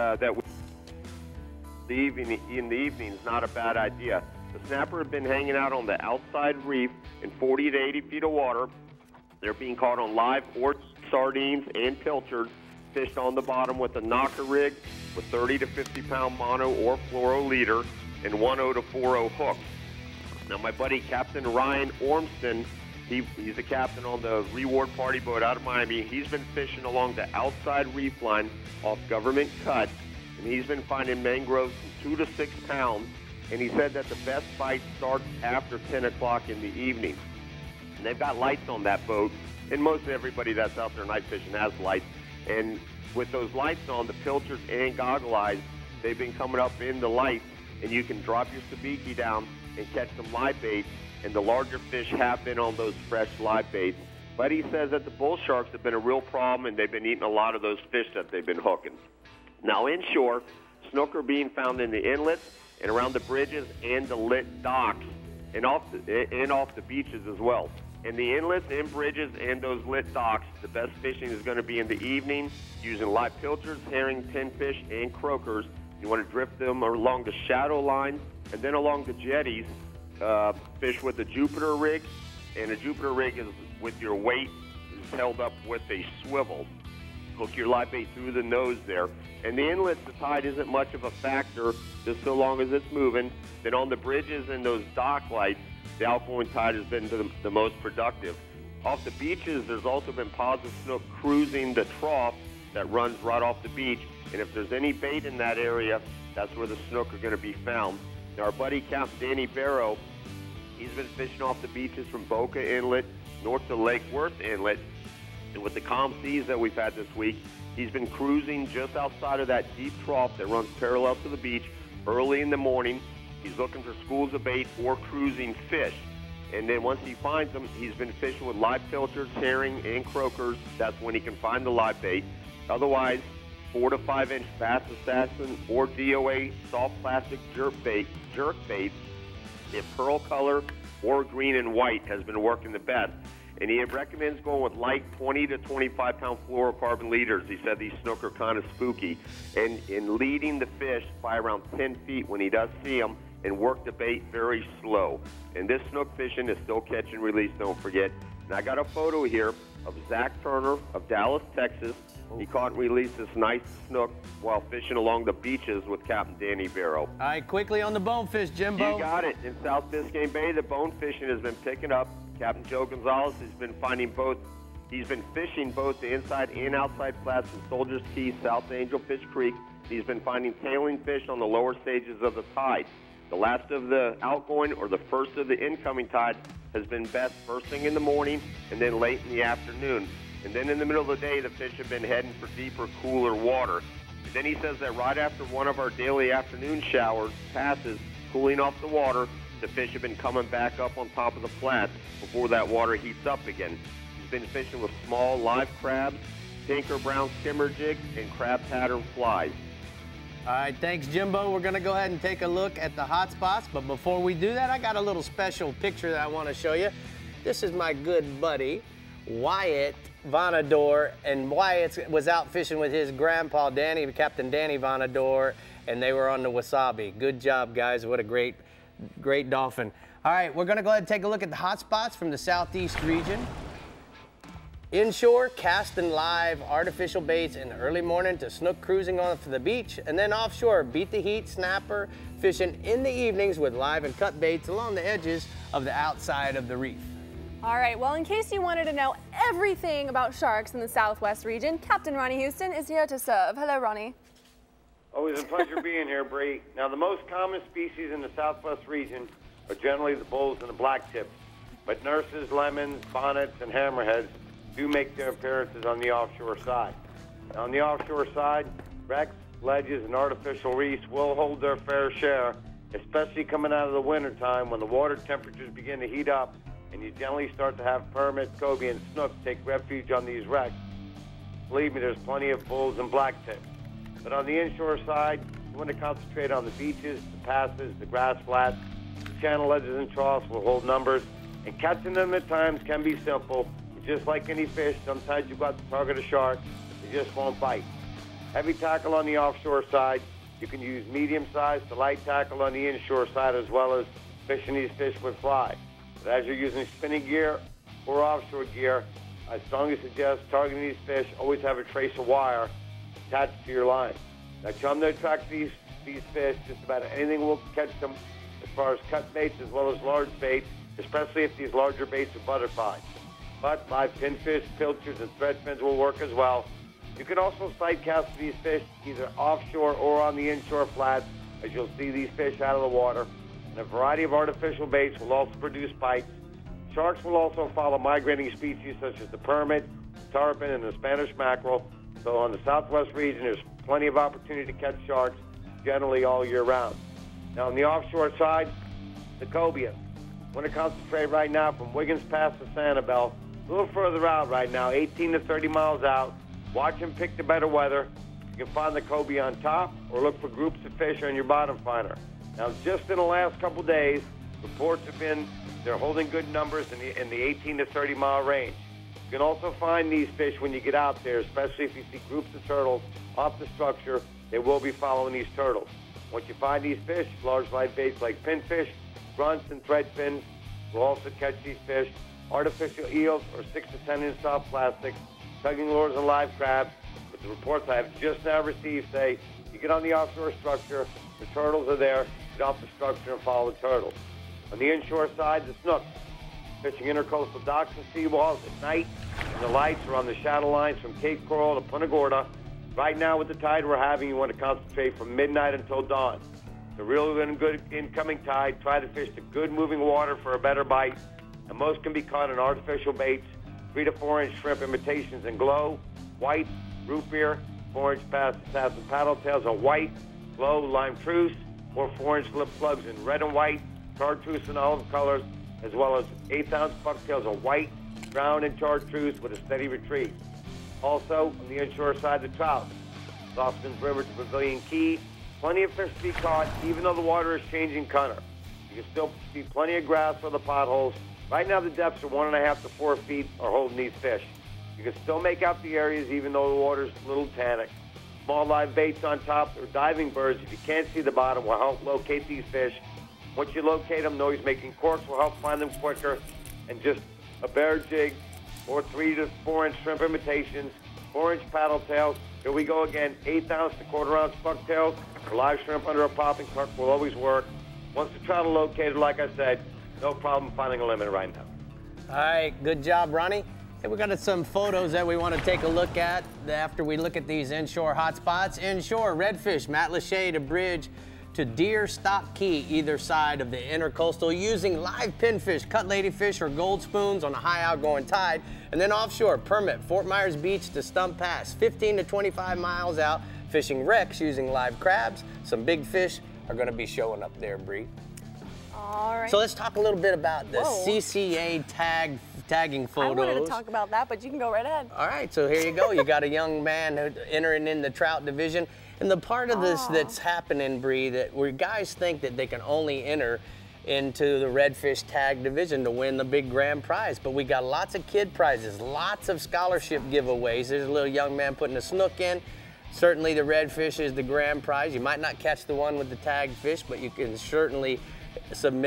in the evening is not a bad idea. The snapper have been hanging out on the outside reef in 40 to 80 feet of water. They're being caught on live or sardines and pilchards, fished on the bottom with a knocker rig with 30 to 50 pound mono or fluoro leader and 1/0 to 4/0 hooks. Now, my buddy Captain Ryan Ormston, he's the captain on the Reward Party boat out of Miami. He's been fishing along the outside reef line off Government Cut, and he's been finding mangroves from 2 to 6 pounds, and he said that the best bite starts after 10 o'clock in the evening. And they've got lights on that boat, and most everybody that's out there night fishing has lights. And with those lights on, the pilchards and goggle eyes, they've been coming up in the lights, and you can drop your sabiki down and catch some live bait, and the larger fish have been on those fresh live baits. But he says that the bull sharks have been a real problem, and they've been eating a lot of those fish that they've been hooking. Now, inshore, snook are being found in the inlets and around the bridges and the lit docks and off the beaches as well. In the inlets and bridges and those lit docks, the best fishing is going to be in the evening using live pilchards, herring, pinfish, and croakers. You want to drift them along the shadow lines and then along the jetties. Fish with a Jupiter rig, and a Jupiter rig is with your weight is held up with a swivel. Hook your live bait through the nose there. And the inlets, the tide isn't much of a factor just so long as it's moving. Then on the bridges and those dock lights, the outgoing tide has been the most productive. Off the beaches, there's also been positive snook cruising the trough that runs right off the beach. And if there's any bait in that area, that's where the snook are going to be found. Now, our buddy Captain Danny Barrow, he's been fishing off the beaches from Boca Inlet north to Lake Worth Inlet. And with the calm seas that we've had this week, he's been cruising just outside of that deep trough that runs parallel to the beach early in the morning. He's looking for schools of bait or cruising fish. And then once he finds them, he's been fishing with live pilchards, herring, and croakers. That's when he can find the live bait. Otherwise, 4 to 5 inch Bass Assassin or DOA soft plastic jerk bait, if pearl color or green and white has been working the best. And he recommends going with light 20 to 25 pound fluorocarbon leaders. He said these snook are kind of spooky. And in leading the fish by around 10 feet when he does see them, and work the bait very slow. And this snook fishing is still catch and release, don't forget. And I got a photo here of Zach Turner of Dallas, Texas. He caught and released this nice snook while fishing along the beaches with Captain Danny Barrow. All right, quickly on the bonefish, Jimbo. You got it. In South Biscayne Bay, the bone fishing has been picking up. Captain Joe Gonzalez has been finding both. He's been fishing both the inside and outside flats in Soldiers Key, South Angel Fish Creek. He's been finding tailing fish on the lower stages of the tide. The last of the outgoing or the first of the incoming tide has been best first thing in the morning and then late in the afternoon. And then in the middle of the day, the fish have been heading for deeper, cooler water. And then he says that right after one of our daily afternoon showers passes, cooling off the water, the fish have been coming back up on top of the flats before that water heats up again. He's been fishing with small live crabs, pink or brown skimmer jigs, and crab pattern flies. All right, thanks, Jimbo. We're going to go ahead and take a look at the hot spots. But before we do that, I got a little special picture that I want to show you. This is my good buddy, Wyatt Vonador. And Wyatt was out fishing with his grandpa, Captain Danny Vonador, and they were on the Wasabi. Good job, guys. What a great dolphin. All right, we're going to go ahead and take a look at the hot spots from the southeast region. Inshore, casting live artificial baits in the early morning to snook cruising on to the beach. And then offshore, beat the heat, snapper, fishing in the evenings with live and cut baits along the edges of the outside of the reef. All right, well, in case you wanted to know everything about sharks in the southwest region, Captain Ronnie Houston is here to serve. Hello, Ronnie. Always a pleasure being here, Brie. Now, the most common species in the southwest region are generally the bulls and the blacktips, but nurses, lemons, bonnets, and hammerheads do make their appearances on the offshore side. Now, on the offshore side, wrecks, ledges, and artificial reefs will hold their fair share, especially coming out of the wintertime when the water temperatures begin to heat up and you generally start to have permit, cobia, and snook take refuge on these wrecks. Believe me, there's plenty of bulls and blacktips. But on the inshore side, you want to concentrate on the beaches, the passes, the grass flats. The channel ledges and troughs will hold numbers, and catching them at times can be simple. Just like any fish, sometimes you've got to target a shark, they just won't bite. Heavy tackle on the offshore side, you can use medium-sized to light tackle on the inshore side, as well as fishing these fish with fly. But as you're using spinning gear or offshore gear, I strongly suggest targeting these fish, always have a trace of wire attached to your line. Now, come to attract these fish, just about anything will catch them, as far as cut baits as well as large baits, especially if these larger baits are butterflies. But live pinfish, pilchards, and thread fins will work as well. You can also sight cast these fish either offshore or on the inshore flats, as you'll see these fish out of the water. And a variety of artificial baits will also produce bites. Sharks will also follow migrating species such as the permit, tarpon, and the Spanish mackerel. So on the southwest region, there's plenty of opportunity to catch sharks generally all year round. Now on the offshore side, the cobia. I want to concentrate right now from Wiggins Pass to Sanibel, a little further out right now, 18 to 30 miles out. Watch and pick the better weather. You can find the cobia on top or look for groups of fish on your bottom finder. Now just in the last couple days, reports have been they're holding good numbers in the 18 to 30 mile range. You can also find these fish when you get out there, especially if you see groups of turtles off the structure. They will be following these turtles. Once you find these fish, large live baits like pinfish, grunts, and thread fins will also catch these fish. Artificial eels or 6 to 10 inch soft plastics, tugging lures, and live crabs. But the reports I have just now received say you get on the offshore structure, the turtles are there, get off the structure and follow the turtles. On the inshore side, the snook. Fishing intercoastal docks and seawalls at night, and the lights are on the shadow lines from Cape Coral to Punta Gorda. Right now with the tide we're having, you want to concentrate from midnight until dawn. The real good incoming tide, try to fish the good moving water for a better bite, and most can be caught in artificial baits, 3 to 4 inch shrimp imitations in glow, white, root beer, 4 inch pass and paddle tails are white, glow, lime truce, or 4 inch lip plugs in red and white, chartreuse and olive colors, as well as 1/8 ounce bucktails are white, brown, and chartreuse with a steady retreat. Also, on the inshore side, the trout. Austin's River to Pavilion Key, plenty of fish to be caught, even though the water is changing color. You can still see plenty of grass for the potholes. Right now, the depths are 1.5 to 4 feet are holding these fish. You can still make out the areas, even though the water's a little tannic. Small live baits on top or diving birds, if you can't see the bottom, will help locate these fish. Once you locate them, noise making corks will help find them quicker. And just a bear jig or 3 to 4 inch shrimp imitations, 4 inch paddle tails. Here we go again, 1/8 ounce to 1/4 ounce bucktails. A live shrimp under a popping cork will always work. Once the trout are located, like I said, no problem finding a limit right now. All right, good job, Ronnie. Hey, we got some photos that we want to take a look at after we look at these inshore hotspots. Inshore, redfish, Matlacha to Bridge to Deer Stop Key, either side of the intercoastal, using live pinfish, cut ladyfish, or gold spoons on a high outgoing tide. And then offshore, Permit, Fort Myers Beach to Stump Pass, 15 to 25 miles out, fishing wrecks using live crabs. Some big fish are going to be showing up there, Brie. All right. So let's talk a little bit about the CCA tagging photos. I wanted to talk about that, but you can go right ahead. All right, so here you go. You got a young man entering in the trout division. And the part of this that's happening, Brie, that where guys think that they can only enter into the redfish tag division to win the big grand prize. But we got lots of kid prizes, lots of scholarship giveaways. There's a little young man putting a snook in. Certainly the redfish is the grand prize. You might not catch the one with the tagged fish, but you can certainly submit it.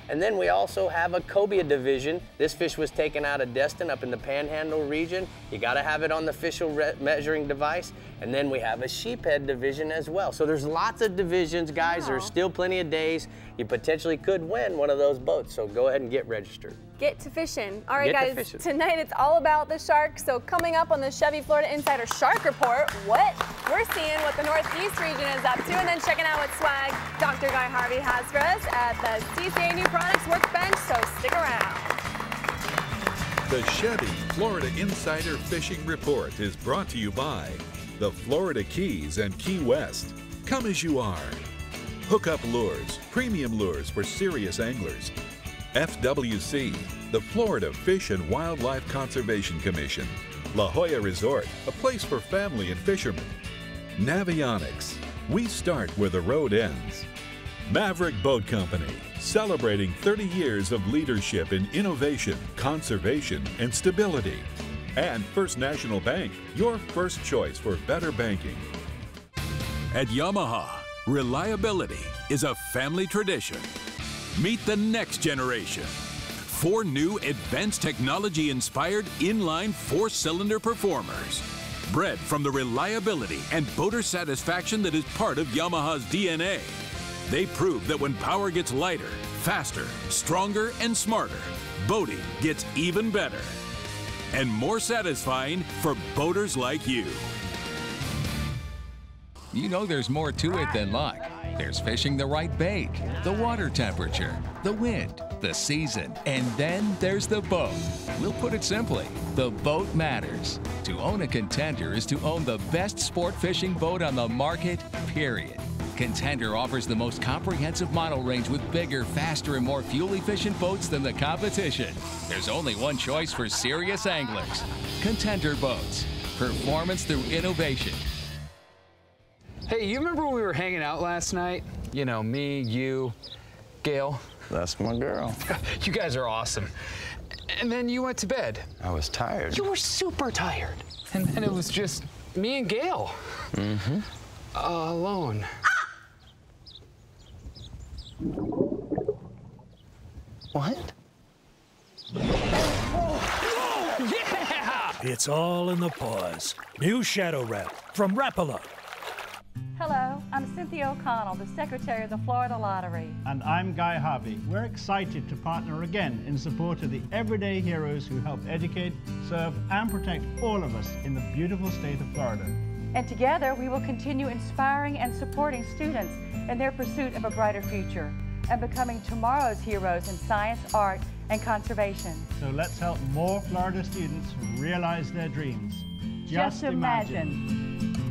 And then we also have a cobia division. This fish was taken out of Destin up in the Panhandle region. You gotta have it on the official measuring device. And then we have a sheephead division as well. So there's lots of divisions, guys. There's still plenty of days. You potentially could win one of those boats, so go ahead and get registered. Get to fishing. All right, guys, tonight it's all about the sharks. So coming up on the Chevy Florida Insider Shark Report, what we're seeing, what the Northeast region is up to, and then checking out what swag Dr. Guy Harvey has for us at the CCA New Products Workbench, so stick around. The Chevy Florida Insider Fishing Report is brought to you by the Florida Keys and Key West. Come as you are. Hookup Lures, premium lures for serious anglers. FWC, the Florida Fish and Wildlife Conservation Commission. La Jolla Resort, a place for family and fishermen. Navionics, we start where the road ends. Maverick Boat Company, celebrating 30 years of leadership in innovation, conservation, and stability. And First National Bank, your first choice for better banking. At Yamaha, reliability is a family tradition. Meet the next generation. 4 new advanced technology-inspired inline 4-cylinder performers. Bred from the reliability and boater satisfaction that is part of Yamaha's DNA. They prove that when power gets lighter, faster, stronger, and smarter, boating gets even better. And more satisfying for boaters like you. You know there's more to it than luck. There's fishing the right bait, the water temperature, the wind, the season, and then there's the boat. We'll put it simply, the boat matters. To own a Contender is to own the best sport fishing boat on the market, period. Contender offers the most comprehensive model range with bigger, faster, and more fuel-efficient boats than the competition. There's only one choice for serious anglers. Contender Boats. Performance through innovation. Hey, you remember when we were hanging out last night? You know, me, you, Gail. That's my girl. You guys are awesome. And then you went to bed. I was tired. You were super tired. And then it was just me and Gail. Mm-hmm. Alone. What? Yeah! It's all in the paws. New Shadow Wrap from Rapala. Hello, I'm Cynthia O'Connell, the Secretary of the Florida Lottery. And I'm Guy Harvey. We're excited to partner again in support of the everyday heroes who help educate, serve, and protect all of us in the beautiful state of Florida. And together, we will continue inspiring and supporting students in their pursuit of a brighter future and becoming tomorrow's heroes in science, art, and conservation. So let's help more Florida students realize their dreams. Just imagine.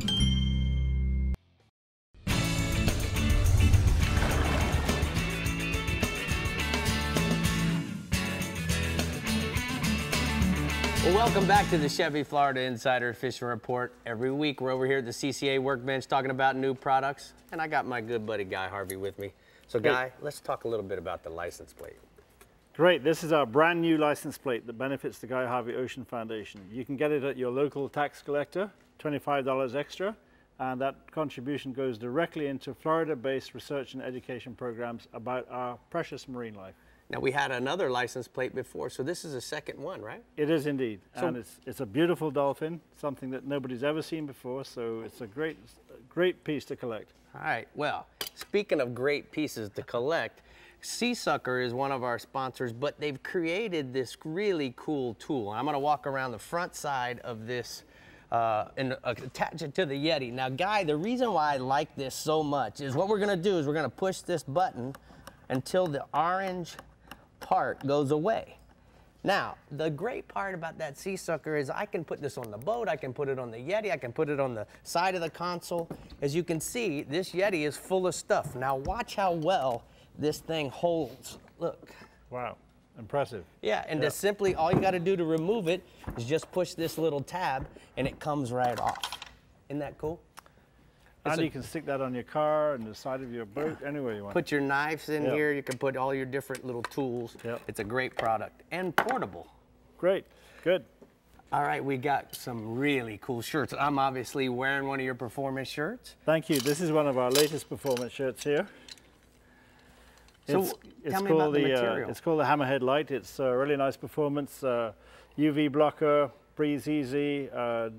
Well, welcome back to the Chevy Florida Insider Fishing Report. Every week we're over here at the CCA Workbench talking about new products, and I got my good buddy Guy Harvey with me. So Guy, let's talk a little bit about the license plate. Great, this is our brand new license plate that benefits the Guy Harvey Ocean Foundation. You can get it at your local tax collector, $25 extra, and that contribution goes directly into Florida-based research and education programs about our precious marine life. Now, we had another license plate before, so this is a second one, right? It is indeed, So, and it's a beautiful dolphin, something that nobody's ever seen before, so it's a great piece to collect. All right, well, speaking of great pieces to collect, Sea Sucker is one of our sponsors, but they've created this really cool tool. I'm gonna walk around the front side of this and attach it to the Yeti. Now, Guy, the reason why I like this so much is what we're gonna do is we're gonna push this button until the orange part goes away. Now, the great part about that Sea Sucker is I can put this on the boat, I can put it on the Yeti, I can put it on the side of the console. As you can see, this Yeti is full of stuff. Now watch how well this thing holds. Look. Wow, impressive. Yeah, and to simply, all you gotta do to remove it is just push this little tab and it comes right off. Isn't that cool? And you can stick that on your car and the side of your boat, anywhere you want. Put your knives in here. You can put all your different little tools. It's a great product and portable. Great, good. All right, we got some really cool shirts. I'm obviously wearing one of your performance shirts. Thank you. This is one of our latest performance shirts here. So tell me about the material. It's called the Hammerhead Light. It's a really nice performance, UV blocker, breathes easy,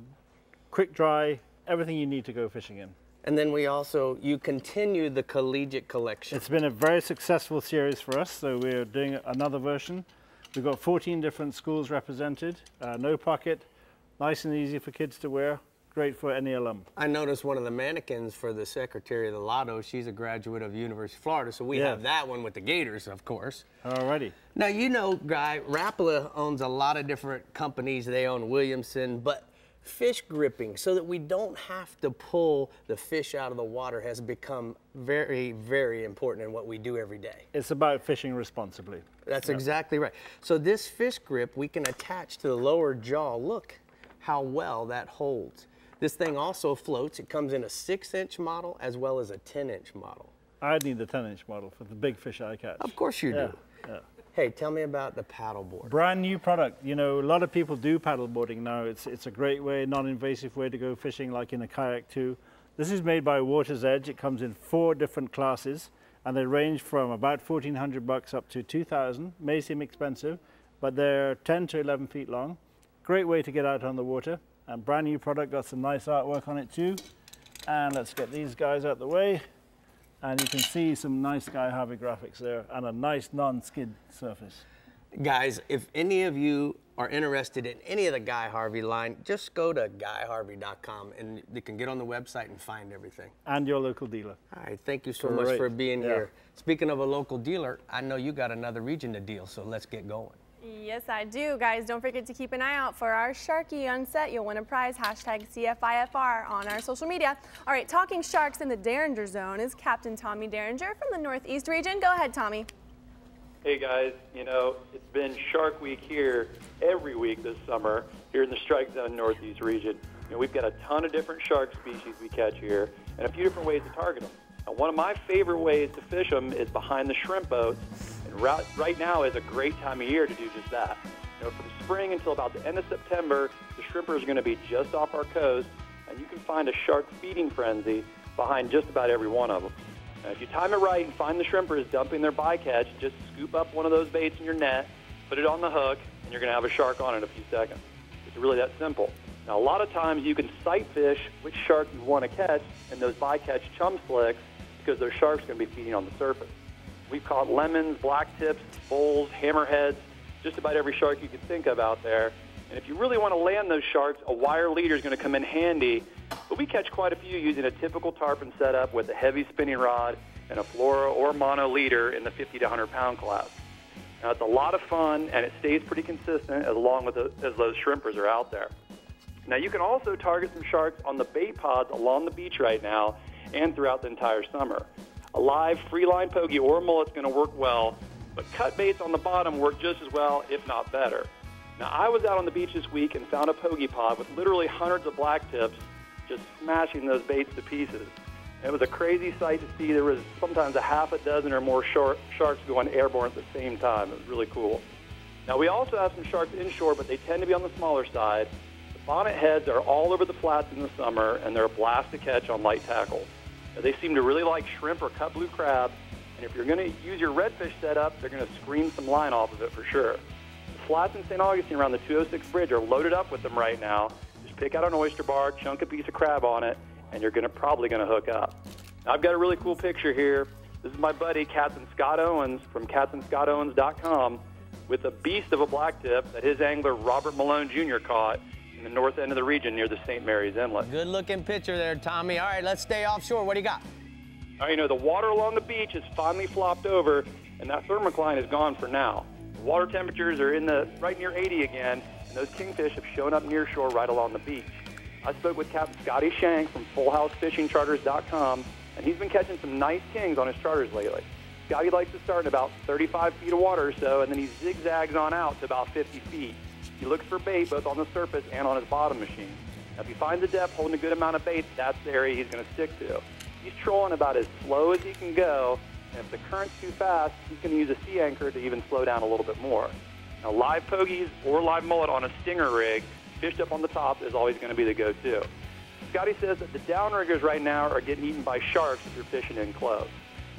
quick dry, everything you need to go fishing in. And then you continue the collegiate collection. It's been a very successful series for us, so we're doing another version. We've got 14 different schools represented, no pocket, nice and easy for kids to wear, great for any alum. I noticed one of the mannequins for the Secretary of the Lotto, she's a graduate of University of Florida, so we have that one with the Gators, of course. Alrighty. Now, you know, Guy, Rapala owns a lot of different companies. They own Williamson, but fish gripping, so that we don't have to pull the fish out of the water, has become very, very important in what we do every day. It's about fishing responsibly. That's exactly right. So this fish grip we can attach to the lower jaw. Look how well that holds. This thing also floats. It comes in a 6-inch model as well as a 10-inch model. I need the 10-inch model for the big fish I catch. Of course you do. Yeah. Hey, tell me about the paddleboard. Brand new product. You know, a lot of people do paddleboarding now. It's a great way, non-invasive way to go fishing, like in a kayak too. This is made by Water's Edge. It comes in 4 different classes, and they range from about $1,400 up to $2,000. May seem expensive, but they're 10 to 11 feet long. Great way to get out on the water. And brand new product, got some nice artwork on it too. And let's get these guys out the way. And you can see some nice Guy Harvey graphics there and a nice non-skid surface. Guys, if any of you are interested in any of the Guy Harvey line, just go to guyharvey.com and you can get on the website and find everything. And your local dealer. All right, thank you so much for being here. Speaking of a local dealer, I know you got another region to deal, so let's get going. Yes, I do. Guys, don't forget to keep an eye out for our Sharky Unset. You'll win a prize, hashtag CFIFR on our social media. All right, talking sharks in the Derringer Zone is Captain Tommy Derringer from the Northeast region. Go ahead, Tommy. Hey, guys. You know, it's been Shark Week here every week this summer here in the Strike Zone Northeast region. You know, we've got a ton of different shark species we catch here and a few different ways to target them. Now, one of my favorite ways to fish them is behind the shrimp boats. And right now is a great time of year to do just that. You know, from spring until about the end of September, the shrimpers are going to be just off our coast, and you can find a shark feeding frenzy behind just about every one of them. Now, if you time it right and find the shrimpers dumping their bycatch, just scoop up one of those baits in your net, put it on the hook, and you're going to have a shark on it in a few seconds. It's really that simple. Now, a lot of times you can sight fish which shark you want to catch in those bycatch chum slicks because those sharks are going to be feeding on the surface. We've caught lemons, black tips, bulls, hammerheads, just about every shark you could think of out there. And if you really want to land those sharks, a wire leader is going to come in handy. But we catch quite a few using a typical tarpon setup with a heavy spinning rod and a fluoro or mono leader in the 50 to 100 pound class. Now, it's a lot of fun, and it stays pretty consistent as long as those shrimpers are out there. Now, you can also target some sharks on the bait pods along the beach right now and throughout the entire summer. A live free-line pokey or a mullet's going to work well, but cut baits on the bottom work just as well, if not better. Now, I was out on the beach this week and found a pokey pod with literally hundreds of black tips just smashing those baits to pieces. It was a crazy sight to see. There was sometimes a half a dozen or more sharks going airborne at the same time. It was really cool. Now, we also have some sharks inshore, but they tend to be on the smaller side. The bonnet heads are all over the flats in the summer, and they're a blast to catch on light tackle. Now, they seem to really like shrimp or cut blue crab, and if you're going to use your redfish setup, they're going to scream some line off of it for sure. The flats in St. Augustine around the 206 bridge are loaded up with them right now. Just pick out an oyster bar, chunk a piece of crab on it, and you're probably going to hook up. Now, I've got a really cool picture here. This is my buddy, Captain Scott Owens from CaptainScottOwens.com with a beast of a blacktip that his angler, Robert Malone Jr., caught in the north end of the region near the St. Mary's Inlet. Good looking picture there, Tommy. All right, let's stay offshore. What do you got? All right, you know, the water along the beach has finally flopped over, and that thermocline is gone for now. The water temperatures are right near 80 again, and those kingfish have shown up near shore right along the beach. I spoke with Captain Scotty Shank from FullHouseFishingCharters.com, and he's been catching some nice kings on his charters lately. Scotty likes to start in about 35 feet of water or so, and then he zigzags on out to about 50 feet. He looks for bait both on the surface and on his bottom machine. Now, if he finds a depth holding a good amount of bait, that's the area he's going to stick to. He's trolling about as slow as he can go, and if the current's too fast, he's going to use a sea anchor to even slow down a little bit more. Now, live pogies or live mullet on a stinger rig, fished up on the top, is always going to be the go-to. Scotty says that the downriggers right now are getting eaten by sharks if you're fishing in close.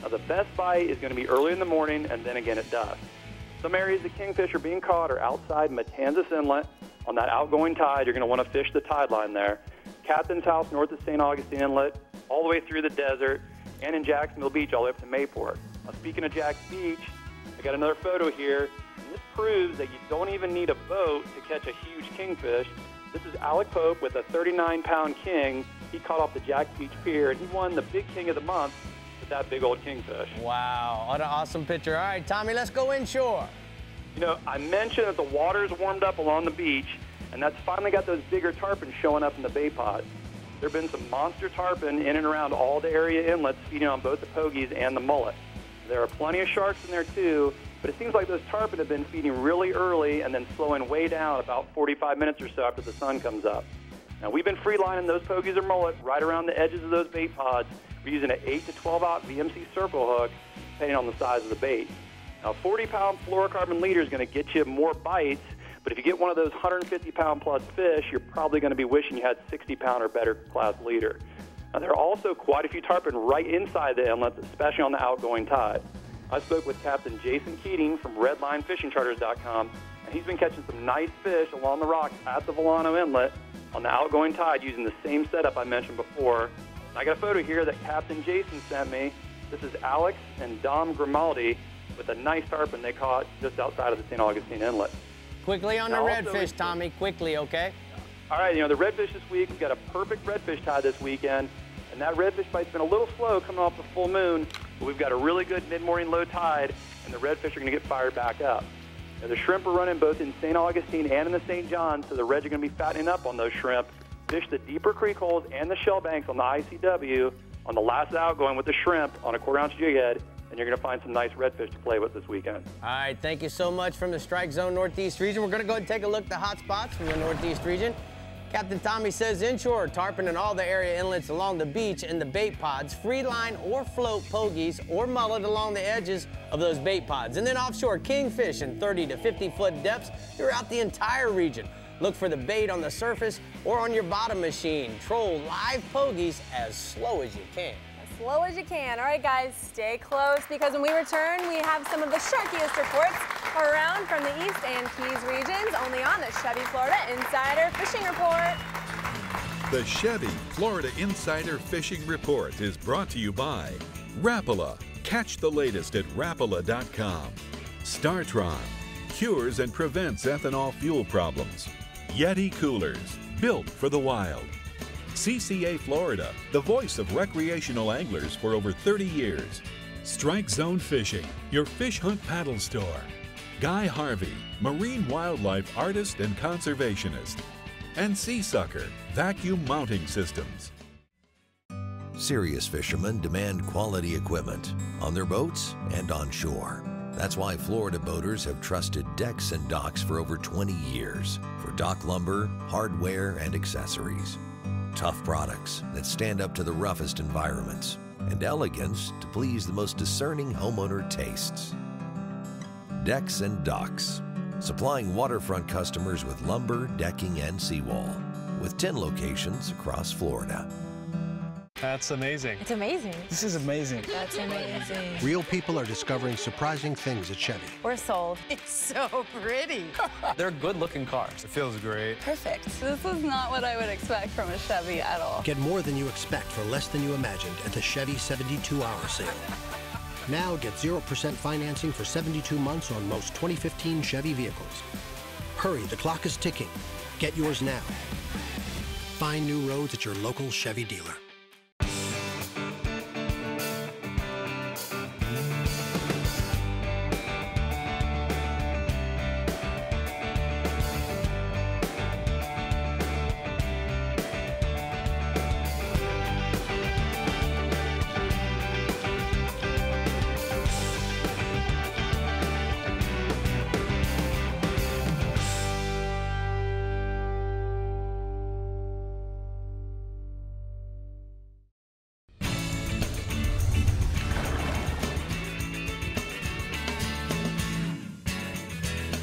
Now, the best bite is going to be early in the morning and then again at dusk. Some areas of kingfish are being caught are outside Matanzas Inlet. On that outgoing tide, you're going to want to fish the tide line there. Captain's House north of St. Augustine Inlet, all the way through the desert, and in Jacksonville Beach all the way up to Mayport. Now, speaking of Jack's Beach, I got another photo here. And this proves that you don't even need a boat to catch a huge kingfish. This is Alec Pope with a 39-pound king. He caught off the Jack's Beach Pier, and he won the Big King of the Month with that big old kingfish. Wow, what an awesome picture. All right, Tommy, let's go inshore. You know, I mentioned that the water's warmed up along the beach, and that's finally got those bigger tarpon showing up in the bait pods. There have been some monster tarpon in and around all the area inlets feeding on both the pogies and the mullet. There are plenty of sharks in there too, but it seems like those tarpon have been feeding really early and then slowing way down about 45 minutes or so after the sun comes up. Now, we've been free-lining those pogies or mullet right around the edges of those bait pods. We're using an 8 to 12-aught VMC circle hook, depending on the size of the bait. Now, 40-pound fluorocarbon leader is going to get you more bites, but if you get one of those 150-pound plus fish, you're probably going to be wishing you had 60-pound or better class leader. Now, there are also quite a few tarpon right inside the inlets, especially on the outgoing tide. I spoke with Captain Jason Keating from RedlineFishingCharters.com, and he's been catching some nice fish along the rocks at the Volano Inlet on the outgoing tide using the same setup I mentioned before. And I got a photo here that Captain Jason sent me. This is Alex and Dom Grimaldi with a nice tarpon they caught just outside of the St. Augustine Inlet. Quickly on the redfish, Tommy, quickly, okay? All right, you know, the redfish this week, we've got a perfect redfish tide this weekend, and that redfish bite's been a little slow coming off the full moon, but we've got a really good mid-morning low tide, and the redfish are going to get fired back up. Now, the shrimp are running both in St. Augustine and in the St. John, so the reds are going to be fattening up on those shrimp. Fish the deeper creek holes and the shell banks on the ICW on the last outgoing with the shrimp on a quarter-ounce jig head, and you're going to find some nice redfish to play with this weekend. All right, thank you so much from the Strike Zone Northeast region. We're going to go ahead and take a look at the hot spots from the Northeast region. Captain Tommy says inshore, tarpon in all the area inlets along the beach and the bait pods, free line or float pogies or mullet along the edges of those bait pods. And then offshore, kingfish in 30 to 50-foot depths throughout the entire region. Look for the bait on the surface or on your bottom machine. Troll live pogies as slow as you can. Slow as you can. All right, guys, stay close because when we return, we have some of the sharkiest reports around from the East and Keys regions, only on the Chevy Florida Insider Fishing Report. The Chevy Florida Insider Fishing Report is brought to you by Rapala. Catch the latest at Rapala.com. StarTron cures and prevents ethanol fuel problems. Yeti Coolers, built for the wild. CCA Florida, the voice of recreational anglers for over 30 years. Strike Zone Fishing, your fish hunt paddle store. Guy Harvey, marine wildlife artist and conservationist. And Sea Sucker, vacuum mounting systems. Serious fishermen demand quality equipment on their boats and on shore. That's why Florida boaters have trusted Decks and Docks for over 20 years for dock lumber, hardware, and accessories. Tough products that stand up to the roughest environments, and elegance to please the most discerning homeowner tastes. Decks and Docks, supplying waterfront customers with lumber, decking, and seawall, with 10 locations across Florida. That's amazing. It's amazing. This is amazing. That's amazing. Real people are discovering surprising things at Chevy. We're sold. It's so pretty. They're good-looking cars. It feels great. Perfect. This is not what I would expect from a Chevy at all. Get more than you expect for less than you imagined at the Chevy 72-hour sale. Now get 0% financing for 72 months on most 2015 Chevy vehicles. Hurry, the clock is ticking. Get yours now. Find new roads at your local Chevy dealer.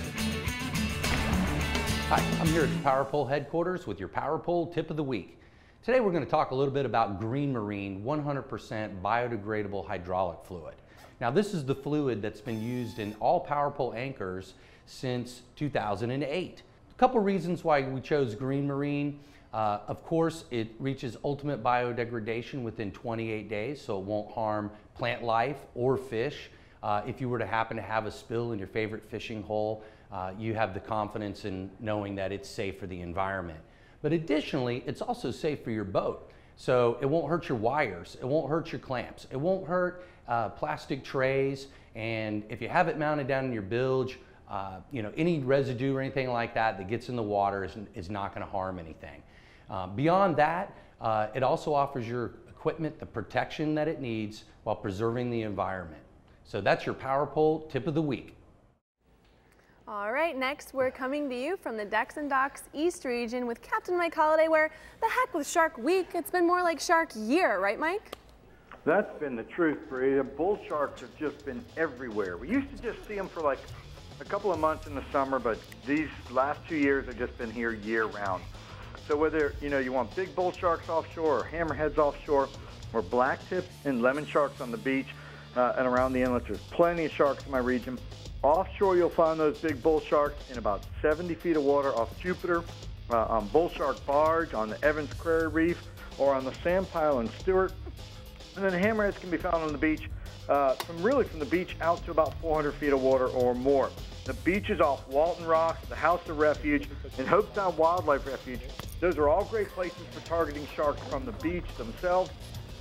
Hi, I'm here at the Power Pole headquarters with your Power Pole tip of the week. Today we're going to talk a little bit about Green Marine 100% biodegradable hydraulic fluid. Now this is the fluid that's been used in all power pole anchors since 2008. A couple reasons why we chose Green Marine. Of course, it reaches ultimate biodegradation within 28 days, so it won't harm plant life or fish. If you were to happen to have a spill in your favorite fishing hole, you have the confidence in knowing that it's safe for the environment. But additionally, it's also safe for your boat. So it won't hurt your wires, it won't hurt your clamps, it won't hurt plastic trays, and if you have it mounted down in your bilge, any residue or anything like that that gets in the water is not going to harm anything. Beyond that, it also offers your equipment the protection that it needs while preserving the environment. So that's your power pole tip of the week. All right, next we're coming to you from the Decks and Docks East region with Captain Mike Holliday, where the heck with Shark Week, it's been more like Shark Year, right Mike? That's been the truth, Brie. The bull sharks have just been everywhere. We used to just see them for like a couple of months in the summer, but these last 2 years have just been here year round. So whether you want big bull sharks offshore or hammerheads offshore or blacktip and lemon sharks on the beach and around the inlets, there's plenty of sharks in my region. Offshore, you'll find those big bull sharks in about 70 feet of water off Jupiter, on Bull Shark Barge, on the Evans Prairie Reef, or on the Sand Pile in Stewart. And then hammerheads can be found on the beach, from the beach out to about 400 feet of water or more. The beaches off Walton Rocks, the House of Refuge, and Hope Sound Wildlife Refuge, those are all great places for targeting sharks from the beach themselves.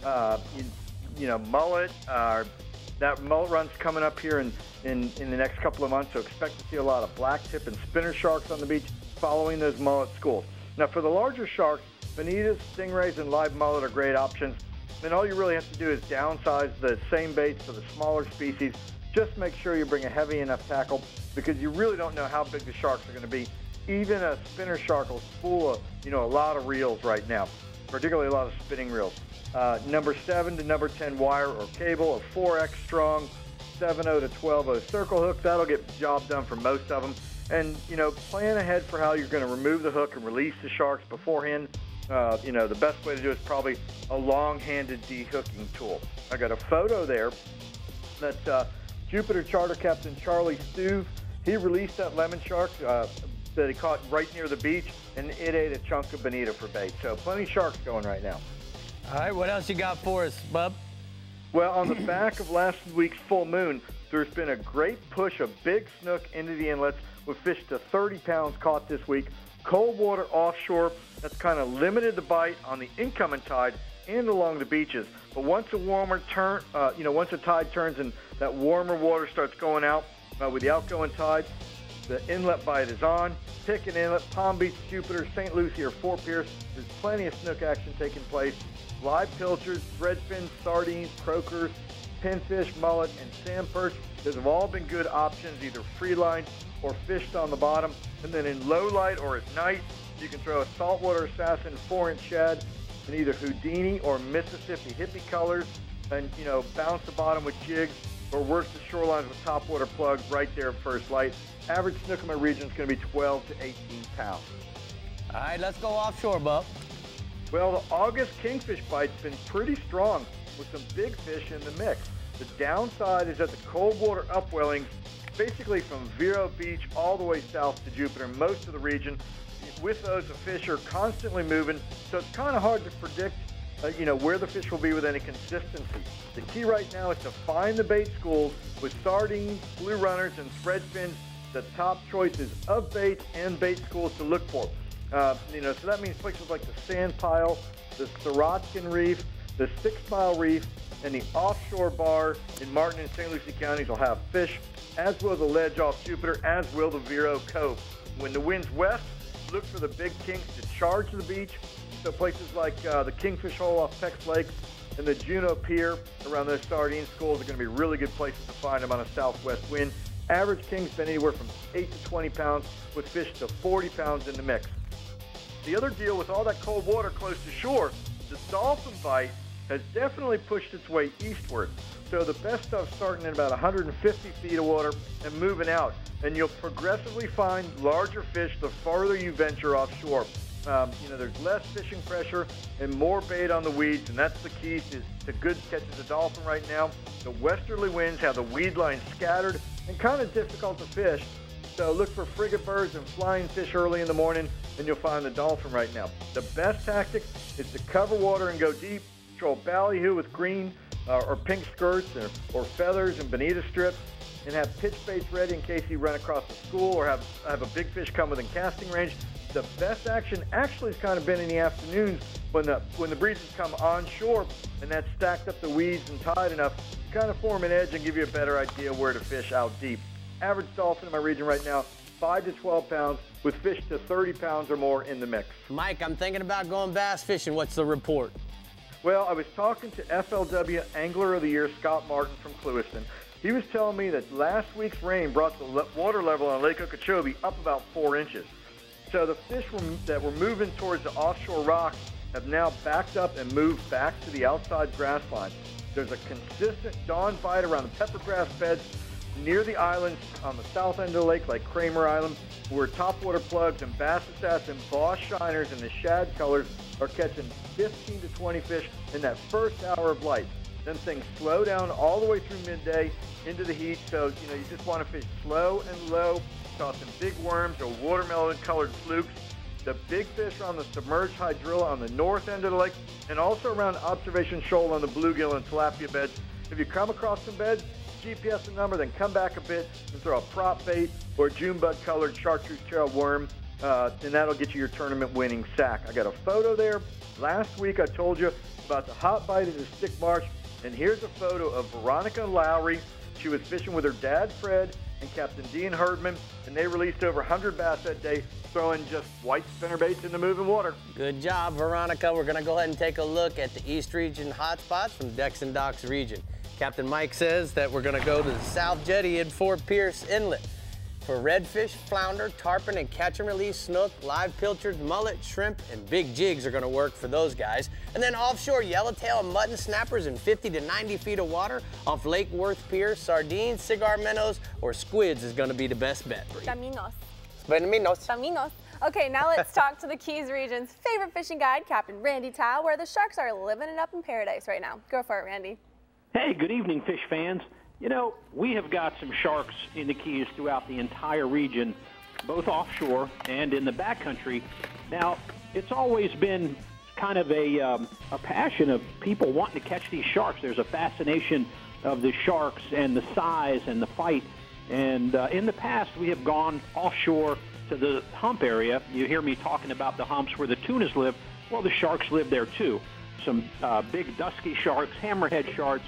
Mullet, that mullet run's coming up here in the next couple of months, so expect to see a lot of blacktip and spinner sharks on the beach following those mullet schools. Now for the larger sharks, bonitas, stingrays, and live mullet are great options. Then all you really have to do is downsize the same baits for the smaller species. Just make sure you bring a heavy enough tackle because you really don't know how big the sharks are going to be. Even a spinner shark will spool a lot of reels right now, particularly a lot of spinning reels. Number 7 to number 10 wire or cable, a 4X strong 7/0 to 12/0 circle hook. That'll get the job done for most of them. And, plan ahead for how you're going to remove the hook and release the sharks beforehand. The best way to do it is probably a long-handed de-hooking tool. I got a photo there that Jupiter Charter Captain Charlie Stuve, he released that lemon shark that he caught right near the beach, and it ate a chunk of bonita for bait. So plenty of sharks going right now. All right, what else you got for us, bub? Well, on the back of last week's full moon, there's been a great push of big snook into the inlets with fish to 30 pounds caught this week. Cold water offshore, that's kind of limited the bite on the incoming tide and along the beaches. But once once the tide turns and that warmer water starts going out with the outgoing tide, the inlet bite is on. Picken Inlet, Palm Beach, Jupiter, St. Lucie, or Fort Pierce, there's plenty of snook action taking place. Live pilchards, threadfins, sardines, croakers, pinfish, mullet, and sand perch. Those have all been good options, either free lined or fished on the bottom. And then in low light or at night, you can throw a saltwater assassin 4-inch shad in either Houdini or Mississippi hippie colors and, bounce the bottom with jigs or work the shorelines with topwater plugs right there at first light. Average snook in my region is going to be 12 to 18 pounds. All right, let's go offshore, bub. Well, the August kingfish bite's been pretty strong with some big fish in the mix. The downside is that the cold water upwellings, basically from Vero Beach all the way south to Jupiter, most of the region, with those, the fish are constantly moving, so it's kind of hard to predict, where the fish will be with any consistency. The key right now is to find the bait schools with sardines, blue runners, and thread fins, the top choices of baits and bait schools to look for. So that means places like the Sand Pile, the Sirotkin Reef, the 6 Mile Reef, and the offshore bar in Martin and St. Lucie counties will have fish, as will the ledge off Jupiter, as will the Vero Cove. When the wind's west, look for the big kinks to charge the beach. So places like the Kingfish Hole off Peck's Lake and the Juneau Pier around those sardine schools are going to be really good places to find them on a southwest wind. Average king's been anywhere from 8 to 20 pounds with fish to 40 pounds in the mix. The other deal with all that cold water close to shore, the dolphin bite has definitely pushed its way eastward. So the best stuff's starting at about 150 feet of water and moving out. And you'll progressively find larger fish the farther you venture offshore. You know, there's less fishing pressure and more bait on the weeds, and that's the key to good catches of dolphin right now. The westerly winds have the weed line scattered and kind of difficult to fish. So look for frigate birds and flying fish early in the morning, and you'll find the dolphin right now. The best tactic is to cover water and go deep. Throw a ballyhoo with green or pink skirts or feathers and bonita strips, and have pitch baits ready in case you run across the school or have a big fish come within casting range. The best action actually has kind of been in the afternoons when the breezes come onshore and that's stacked up the weeds and tide enough to kind of form an edge and give you a better idea where to fish out deep. Average dolphin in my region right now, 5 to 12 pounds, with fish to 30 pounds or more in the mix. Mike, I'm thinking about going bass fishing. What's the report? Well, I was talking to FLW Angler of the Year, Scott Martin from Clewiston. He was telling me that last week's rain brought the water level on Lake Okeechobee up about 4 inches. So the fish that were moving towards the offshore rocks have now backed up and moved back to the outside grass line. There's a consistent dawn bite around the peppergrass beds near the islands on the south end of the lake, like Kramer Island, where topwater plugs and bass sass and boss shiners and the shad colors are catching 15 to 20 fish in that first hour of light. Then things slow down all the way through midday into the heat, so you know you just want to fish slow and low, tossing big worms or watermelon-colored flukes. The big fish are on the submerged hydrilla on the north end of the lake, and also around Observation Shoal on the bluegill and tilapia beds. If you come across some beds, GPS the number, then come back a bit and throw a prop bait or a June bug-colored chartreuse tail worm, and that'll get you your tournament-winning sack. I got a photo there. Last week I told you about the hot bite at the stick marsh, and here's a photo of Veronica Lowry. She was fishing with her dad, Fred, and Captain Dean Herdman, and they released over 100 bass that day, throwing just white spinnerbaits in the moving water. Good job, Veronica. We're going to go ahead and take a look at the East Region hotspots from Decks and Docks region. Captain Mike says that we're going to go to the South Jetty in Fort Pierce Inlet for redfish, flounder, tarpon, and catch and release snook, live pilchards, mullet, shrimp, and big jigs are going to work for those guys. And then offshore, yellowtail and mutton snappers in 50 to 90 feet of water off Lake Worth Pier, sardines, cigar minnows, or squids is going to be the best bet. Caminos. Caminos. Okay, now let's talk to the Keys region's favorite fishing guide, Captain Randy Tao, where the sharks are living it up in paradise right now. Go for it, Randy. Hey, good evening, fish fans. You know, we have got some sharks in the Keys throughout the entire region, both offshore and in the backcountry. Now, it's always been kind of a passion of people wanting to catch these sharks. There's a fascination of the sharks and the size and the fight. And in the past, we have gone offshore to the hump area. You hear me talking about the humps where the tunas live. Well, the sharks live there, too. Some big dusky sharks, hammerhead sharks,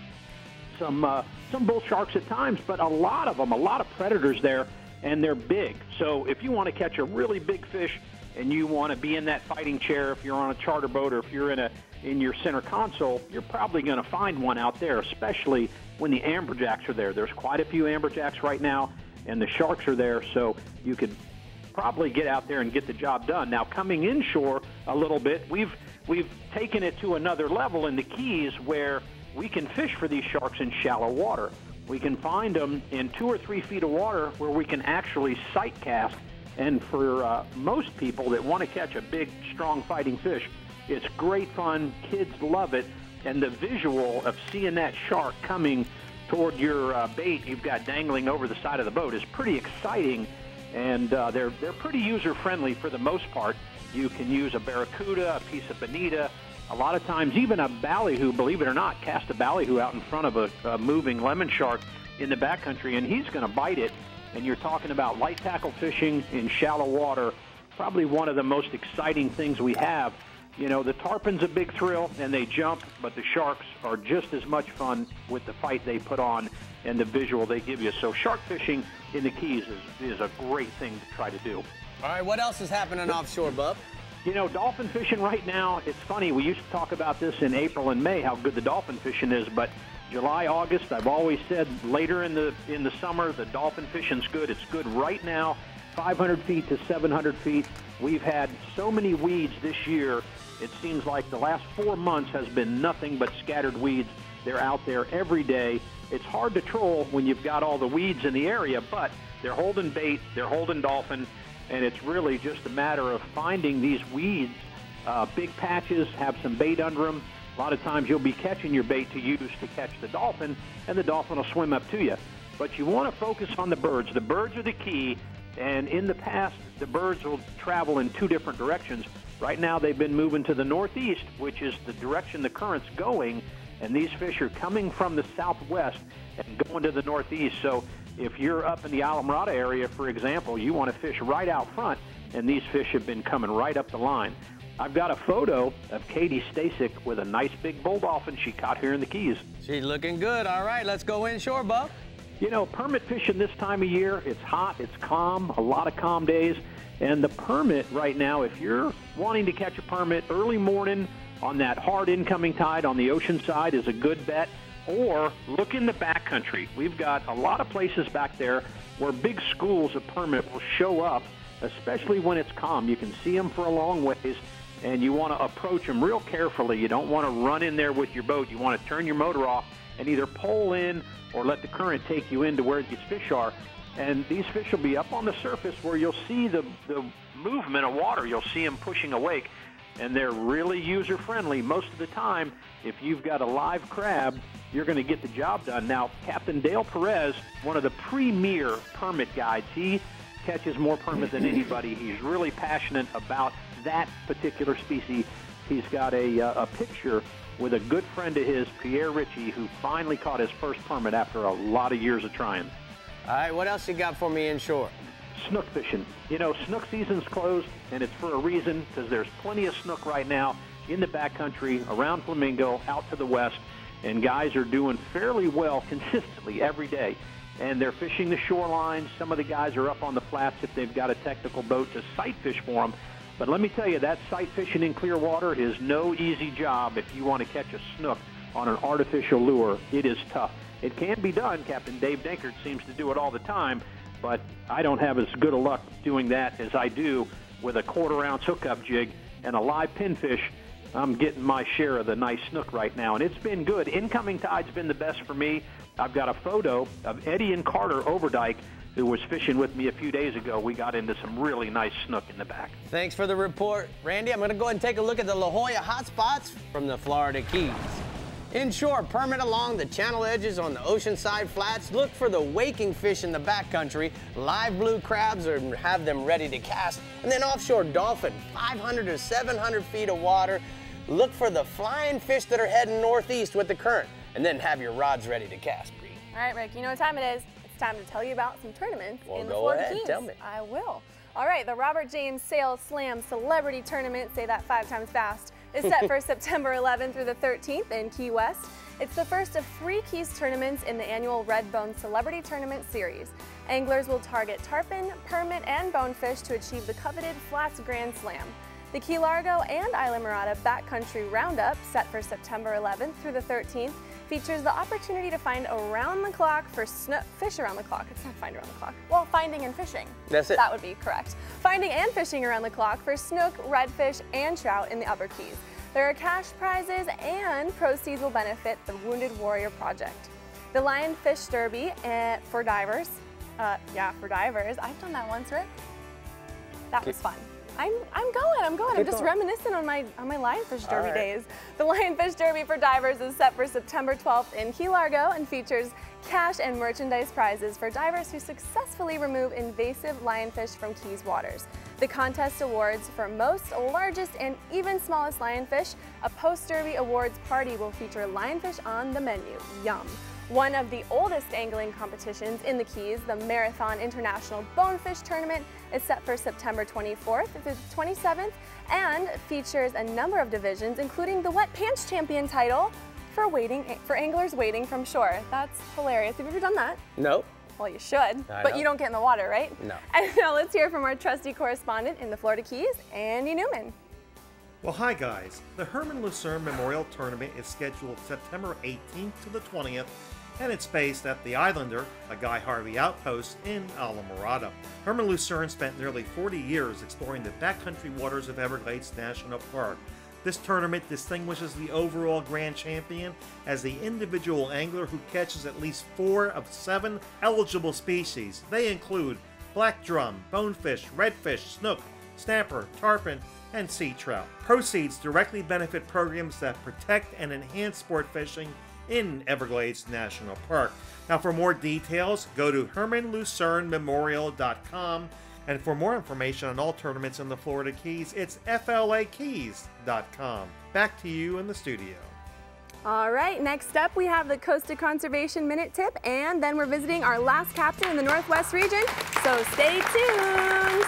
some bull sharks at times, but a lot of them, a lot of predators there, and they're big. So if you want to catch a really big fish and you want to be in that fighting chair, if you're on a charter boat or if you're in your center console, you're probably going to find one out there, especially when the amberjacks are there. There's quite a few amberjacks right now, and the sharks are there, so you could probably get out there and get the job done. Now, coming inshore a little bit, we've taken it to another level in the Keys where we can fish for these sharks in shallow water. We can find them in 2 or 3 feet of water where we can actually sight cast. And for most people that want to catch a big, strong fighting fish, it's great fun. Kids love it. And the visual of seeing that shark coming toward your bait you've got dangling over the side of the boat is pretty exciting. And they're pretty user-friendly for the most part. You can use a barracuda, a piece of bonita, a lot of times even a ballyhoo, believe it or not, cast a ballyhoo out in front of a moving lemon shark in the backcountry, and he's going to bite it. And you're talking about light tackle fishing in shallow water, probably one of the most exciting things we have. You know, the tarpon's a big thrill, and they jump, but the sharks are just as much fun with the fight they put on and the visual they give you. So shark fishing in the Keys is a great thing to try to do. All right, what else is happening offshore, Bub? You know, dolphin fishing right now, it's funny. We used to talk about this in April and May, how good the dolphin fishing is, but July, August, I've always said later in the summer, the dolphin fishing's good. It's good right now, 500 feet to 700 feet. We've had so many weeds this year. It seems like the last 4 months has been nothing but scattered weeds. They're out there every day. It's hard to troll when you've got all the weeds in the area, but they're holding bait, they're holding dolphin, and it's really just a matter of finding these weeds, big patches, have some bait under them. A lot of times you'll be catching your bait to use to catch the dolphin, and the dolphin will swim up to you. But you want to focus on the birds. The birds are the key, and in the past, the birds will travel in two different directions. Right now, they've been moving to the northeast, which is the direction the current's going, and these fish are coming from the southwest and going to the northeast. So if you're up in the Islamorada area, for example, you want to fish right out front, and these fish have been coming right up the line. I've got a photo of Katie Stasek with a nice big bull dolphin she caught here in the Keys. She's looking good. All right, let's go inshore, Buck. You know, permit fishing this time of year, it's hot, it's calm, a lot of calm days. And the permit right now, if you're wanting to catch a permit early morning on that hard incoming tide on the ocean side, is a good bet. Or look in the backcountry. We've got a lot of places back there where big schools of permit will show up, especially when it's calm. You can see them for a long ways, and you want to approach them real carefully. You don't want to run in there with your boat. You want to turn your motor off and either pole in or let the current take you into where these fish are. And these fish will be up on the surface where you'll see the movement of water. You'll see them pushing a wake, and they're really user-friendly. Most of the time, if you've got a live crab, you're going to get the job done. Now, Captain Dale Perez, one of the premier permit guides, he catches more permit than anybody. He's really passionate about that particular species. He's got a picture with a good friend of his, Pierre Ritchie, who finally caught his first permit after a lot of years of trying. All right, what else you got for me inshore? Snook fishing. You know, snook season's closed, and it's for a reason, because there's plenty of snook right now in the backcountry, around Flamingo, out to the west, and guys are doing fairly well consistently every day. And they're fishing the shorelines. Some of the guys are up on the flats if they've got a technical boat to sight fish for them. But let me tell you, that sight fishing in clear water is no easy job if you want to catch a snook on an artificial lure. It is tough. It can be done. Captain Dave Dankert seems to do it all the time, but I don't have as good a luck doing that as I do with a quarter-ounce hookup jig and a live pinfish. I'm getting my share of the nice snook right now, and it's been good. Incoming tide's been the best for me. I've got a photo of Eddie and Carter Overdyke, who was fishing with me a few days ago. We got into some really nice snook in the back. Thanks for the report, Randy. I'm going to go ahead and take a look at the La Jolla hotspots from the Florida Keys. Inshore, permit along the channel edges on the oceanside flats. Look for the waking fish in the backcountry. Live blue crabs, or have them ready to cast. And then offshore, dolphin, 500 to 700 feet of water. Look for the flying fish that are heading northeast with the current. And then have your rods ready to cast, Brie. All right, Rick, you know what time it is. It's time to tell you about some tournaments in the Go Florida ahead, Keys. tell me. I will. All right, the Robert James Sail Slam Celebrity Tournament, say that 5 times fast, is set for September 11th through the 13th in Key West. It's the first of 3 Keys tournaments in the annual Redbone Celebrity Tournament Series. Anglers will target tarpon, permit, and bonefish to achieve the coveted Flats Grand Slam. The Key Largo and Islamorada Backcountry Roundup, set for September 11th through the 13th, features the opportunity to find around-the-clock for fish around the clock. It's not find around the clock. Well, finding and fishing. That's it. That would be correct. Finding and fishing around the clock for snook, redfish, and trout in the Upper Keys. There are cash prizes, and proceeds will benefit the Wounded Warrior Project. The Lionfish Derby for divers. For divers. I've done that once, Rick. That was fun. I'm going. I'm just reminiscing on my Lionfish Derby days. The Lionfish Derby for divers is set for September 12th in Key Largo and features cash and merchandise prizes for divers who successfully remove invasive lionfish from Keys waters. The contest awards for most, largest, and even smallest lionfish. A post-derby awards party will feature lionfish on the menu. Yum. One of the oldest angling competitions in the Keys, the Marathon International Bonefish Tournament, is set for September 24th through the 27th and features a number of divisions, including the Wet Pants Champion title for anglers waiting from shore. That's hilarious. Have you ever done that? Nope. Well, you should, but you don't get in the water, right? No. And now let's hear from our trusty correspondent in the Florida Keys, Andy Newman. Well, hi guys. The Herman Lucerne Memorial Tournament is scheduled September 18th to the 20th, and it's based at the Islander, a Guy Harvey outpost in Islamorada. Herman Lucerne spent nearly 40 years exploring the backcountry waters of Everglades National Park. This tournament distinguishes the overall grand champion as the individual angler who catches at least 4 of 7 eligible species. They include black drum, bonefish, redfish, snook, snapper, tarpon, and sea trout. Proceeds directly benefit programs that protect and enhance sport fishing in Everglades National Park. Now, for more details, go to HermanLucernMemorial.com, and for more information on all tournaments in the Florida Keys, it's FLAKeys.com. Back to you in the studio. All right, next up we have the Costa Conservation Minute Tip, and then we're visiting our last captain in the Northwest region, so stay tuned.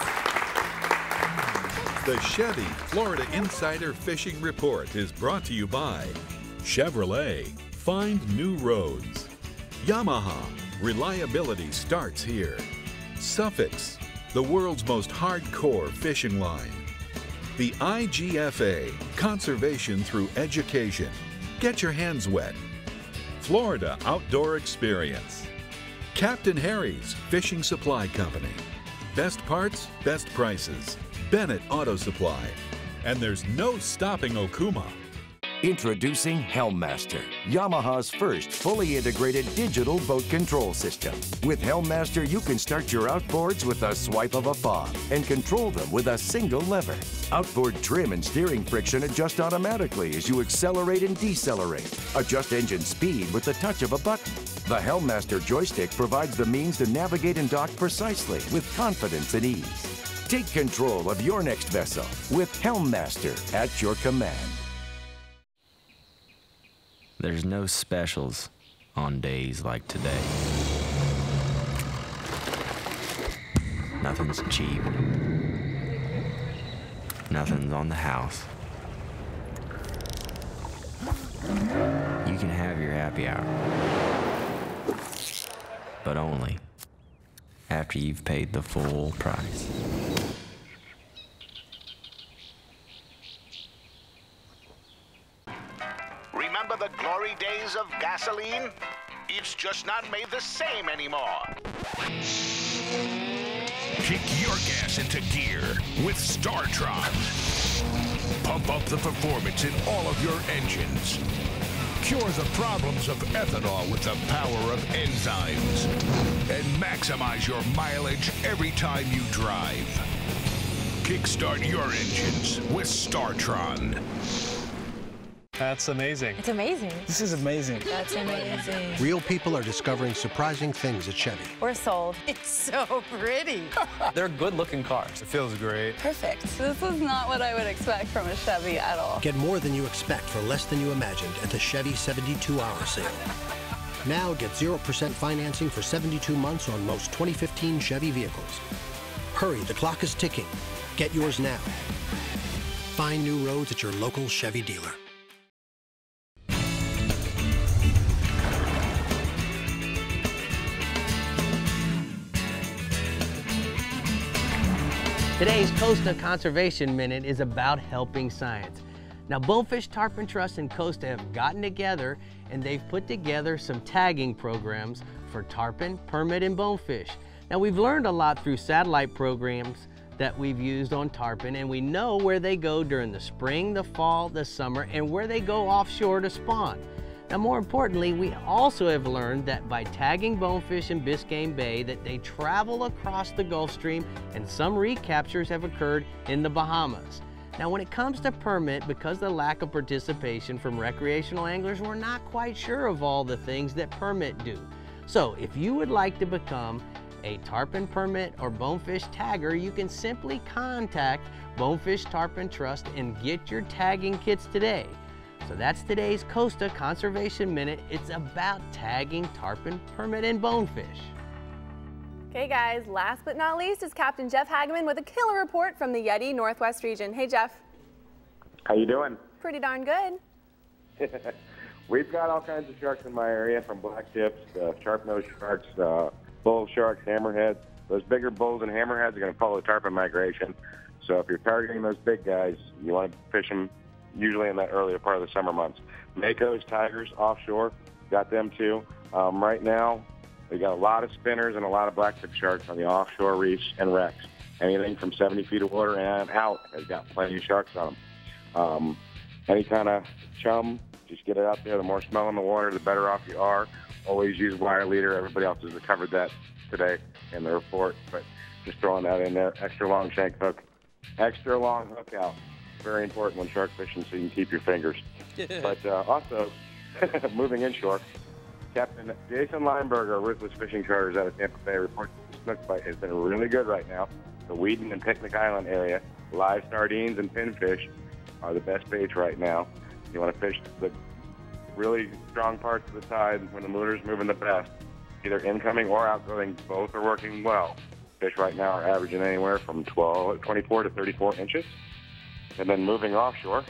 The Chevy Florida Insider Fishing Report is brought to you by Chevrolet, find new roads. Yamaha, reliability starts here. Suffix, the world's most hardcore fishing line. The IGFA, conservation through education. Get your hands wet. Florida Outdoor Experience. Captain Harry's Fishing Supply Company. Best parts, best prices. Bennett Auto Supply. And there's no stopping Okuma. Introducing Helmmaster, Yamaha's first fully integrated digital boat control system. With Helmmaster, you can start your outboards with a swipe of a paw and control them with a single lever. Outboard trim and steering friction adjust automatically as you accelerate and decelerate. Adjust engine speed with the touch of a button. The Helmmaster joystick provides the means to navigate and dock precisely with confidence and ease. Take control of your next vessel with Helmmaster at your command. There's no specials on days like today. Nothing's cheap. Nothing's on the house. You can have your happy hour, but only after you've paid the full price. Remember the glory days of gasoline? It's just not made the same anymore. Kick your gas into gear with StarTron. Pump up the performance in all of your engines. Cure the problems of ethanol with the power of enzymes. And maximize your mileage every time you drive. Kickstart your engines with StarTron. That's amazing. It's amazing. This is amazing. That's amazing. Real people are discovering surprising things at Chevy. We're sold. It's so pretty. They're good-looking cars. It feels great. Perfect. This is not what I would expect from a Chevy at all. Get more than you expect for less than you imagined at the Chevy 72-hour sale. Now get 0% financing for 72 months on most 2015 Chevy vehicles. Hurry, the clock is ticking. Get yours now. Find new roads at your local Chevy dealer. Today's Costa Conservation Minute is about helping science. Now, Bonefish Tarpon Trust and Costa have gotten together and they've put together some tagging programs for tarpon, permit, and bonefish. Now, we've learned a lot through satellite programs that we've used on tarpon, and we know where they go during the spring, the fall, the summer, and where they go offshore to spawn. Now, more importantly, we also have learned that by tagging bonefish in Biscayne Bay that they travel across the Gulf Stream, and some recaptures have occurred in the Bahamas. Now, when it comes to permit, because of the lack of participation from recreational anglers, we're not quite sure of all the things that permit do. So, if you would like to become a tarpon permit or bonefish tagger, you can simply contact Bonefish Tarpon Trust and get your tagging kits today. So that's today's Costa Conservation Minute. It's about tagging tarpon, permit, and bonefish. Okay guys, last but not least is Captain Jeff Hageman with a killer report from the Yeti Northwest region. Hey Jeff. How you doing? Pretty darn good. We've got all kinds of sharks in my area, from black tips to sharp-nosed sharks, bull sharks, hammerheads. Those bigger bulls and hammerheads are going to follow the tarpon migration. So if you're targeting those big guys, you want to fish them usually in that earlier part of the summer months. Makos, tigers, offshore, got them too. Right now, we got a lot of spinners and a lot of blacktip sharks on the offshore reefs and wrecks. Anything from 70 feet of water and out has got plenty of sharks on them. Any kind of chum, just get it out there. The more smell in the water, the better off you are. always use wire leader. Everybody else has covered that today in the report, but just throwing that in there. Extra long shank hook, extra long hook out. Very important when shark fishing so you can keep your fingers. But also, moving inshore, Captain Jason Lineberger, Ruthless Fishing Charters out of Tampa Bay, reports the snook bite has been really good right now. The Wheaton and Picnic Island area, live sardines and pinfish are the best baits right now. You want to fish the really strong parts of the tide when the lure's moving the best. Either incoming or outgoing, both are working well. Fish right now are averaging anywhere from 24 to 34 inches. And then moving offshore,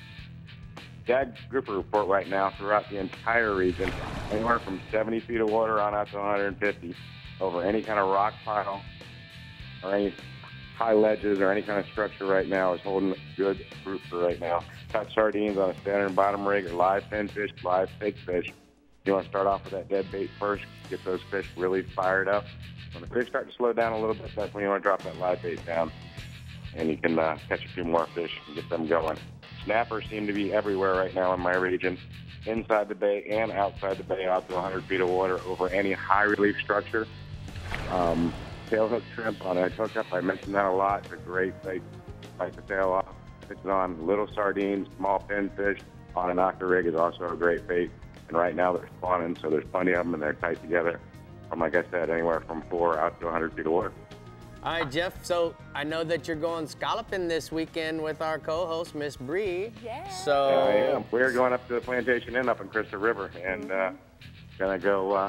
Dag grouper report right now throughout the entire region, anywhere from 70 feet of water on out to 150 over any kind of rock pile or any high ledges or any kind of structure right now is holding good grouper right now. Cut sardines on a standard bottom rig or live pinfish, live fake fish. You want to start off with that dead bait first, get those fish really fired up. When the fish start to slow down a little bit, that's when you want to drop that live bait down. And you can catch a few more fish and get them going. Snappers seem to be everywhere right now in my region, inside the bay and outside the bay, out to 100 feet of water over any high relief structure. Tail hook shrimp on a hookup, I mentioned that a lot. It's a great bait to bite the tail off. It's on little sardines, small pinfish on an octa rig is also a great bait. And right now they're spawning, so there's plenty of them and they're tight together. From, like I said, anywhere from 4 out to 100 feet of water. All right, Jeff, so I know that you're going scalloping this weekend with our co-host, Miss Brie. Yeah. So I am. We're going up to the Plantation Inn up in Crystal River and going to go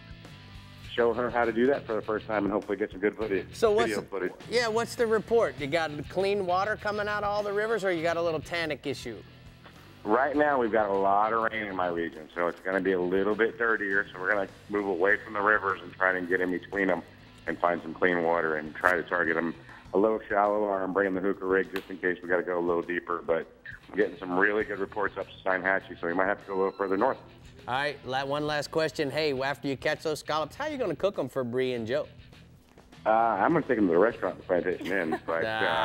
show her how to do that for the first time and hopefully get some good footage. So video footage. Yeah, what's the report? You got clean water coming out of all the rivers, or you got a little tannic issue? Right now, we've got a lot of rain in my region, so it's going to be a little bit dirtier. So we're going to move away from the rivers and try and get in between them and find some clean water and try to target them a little shallower and bring in the hookah rig just in case we got to go a little deeper. But we're getting some really good reports up to Steinhatchee, so we might have to go a little further north. All right, one last question. Hey, after you catch those scallops, how are you going to cook them for Brie and Joe? I'm going to take them to the restaurant at the Plantation Inn, but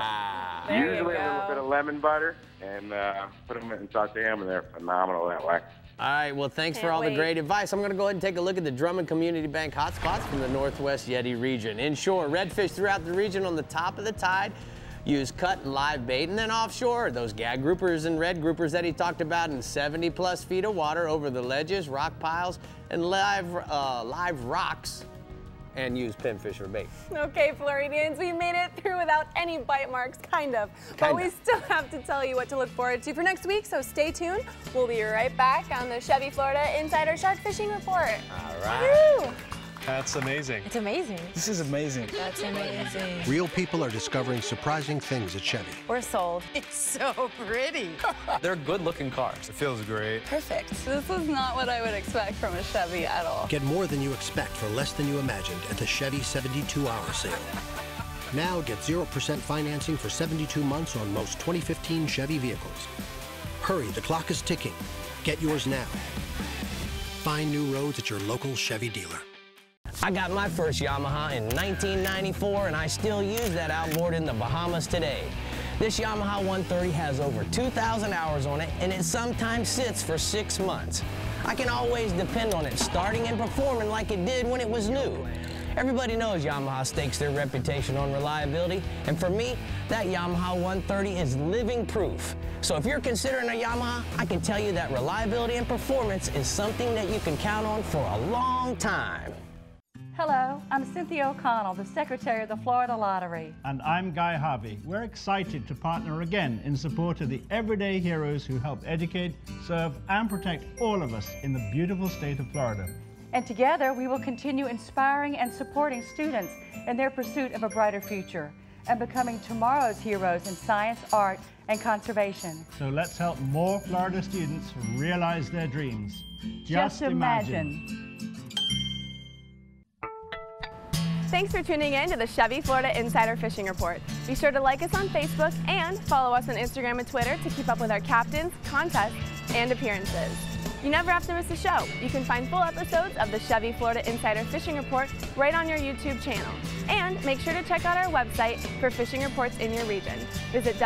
usually a little bit of lemon butter and put them in saute them, and they're phenomenal that way. All right, well, thanks for all the great advice. I'm going to go ahead and take a look at the Drummond Community Bank hotspots from the Northwest Yeti region. Inshore, redfish throughout the region on the top of the tide. Use cut and live bait. And then offshore, those gag groupers and red groupers that he talked about in 70-plus feet of water over the ledges, rock piles, and live rocks. And use pinfish or bait. Okay, Floridians, we made it through without any bite marks, kind of. But we still have to tell you what to look forward to for next week, so stay tuned. We'll be right back on the Chevy Florida Insider Shark Fishing Report. All right. Woo! That's amazing. It's amazing. This is amazing. That's amazing. Real people are discovering surprising things at Chevy. We're sold. It's so pretty. They're good-looking cars. It feels great. Perfect. This is not what I would expect from a Chevy at all. Get more than you expect for less than you imagined at the Chevy 72-hour sale. Now get 0% financing for 72 months on most 2015 Chevy vehicles. Hurry, the clock is ticking. Get yours now. Find new roads at your local Chevy dealer. I got my first Yamaha in 1994, and I still use that outboard in the Bahamas today. This Yamaha 130 has over 2,000 hours on it, and it sometimes sits for 6 months. I can always depend on it starting and performing like it did when it was new. Everybody knows Yamaha stakes their reputation on reliability, and for me, that Yamaha 130 is living proof. So if you're considering a Yamaha, I can tell you that reliability and performance is something that you can count on for a long time. Hello, I'm Cynthia O'Connell, the Secretary of the Florida Lottery. And I'm Guy Harvey. We're excited to partner again in support of the everyday heroes who help educate, serve, and protect all of us in the beautiful state of Florida. And together, we will continue inspiring and supporting students in their pursuit of a brighter future and becoming tomorrow's heroes in science, art, and conservation. So let's help more Florida students realize their dreams. Just imagine. Thanks for tuning in to the Chevy Florida Insider Fishing Report. Be sure to like us on Facebook and follow us on Instagram and Twitter to keep up with our captains, contests, and appearances. You never have to miss a show. You can find full episodes of the Chevy Florida Insider Fishing Report right on your YouTube channel. And make sure to check out our website for fishing reports in your region. Visit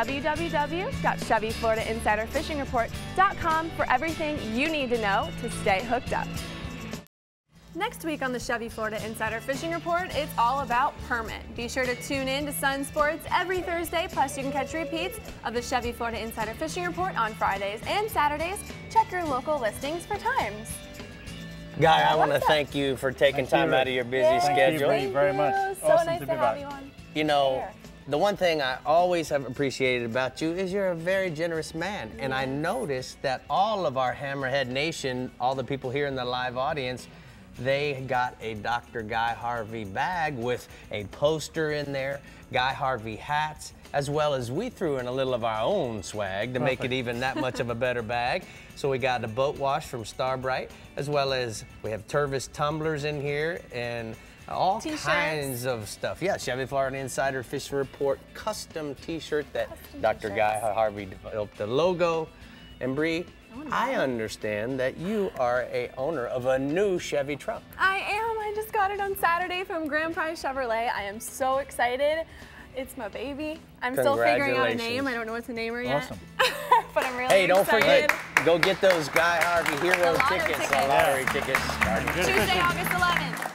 www.ChevyFloridaInsiderFishingReport.com for everything you need to know to stay hooked up. Next week on the Chevy Florida Insider Fishing Report, it's all about permit. Be sure to tune in to SunSports every Thursday, plus you can catch repeats of the Chevy Florida Insider Fishing Report on Fridays and Saturdays. Check your local listings for times. Guy, I want to thank you for taking time out of your busy schedule. Thank you very much. So Awesome nice to to be have back. you on. You know, the one thing I always have appreciated about you is you're a very generous man. And I noticed that all of our Hammerhead Nation, all the people here in the live audience, they got a Dr. Guy Harvey bag with a poster in there, Guy Harvey hats, as well as we threw in a little of our own swag to make it even that much of a better bag. So we got a boat wash from Starbright, as well as we have Tervis tumblers in here and all kinds of stuff. Yeah, Chevy Florida Insider Fishing Report custom t-shirt that Dr. Guy Harvey developed the logo. And Brie, I understand that you are a owner of a new Chevy truck. I am. I just got it on Saturday from Grand Prize Chevrolet. I am so excited. It's my baby. I'm still figuring out a name. I don't know what to name her yet. Awesome. But I'm really Hey, don't excited. forget, go get those Guy Harvey Hero tickets, lottery tickets. Tuesday, August 11th.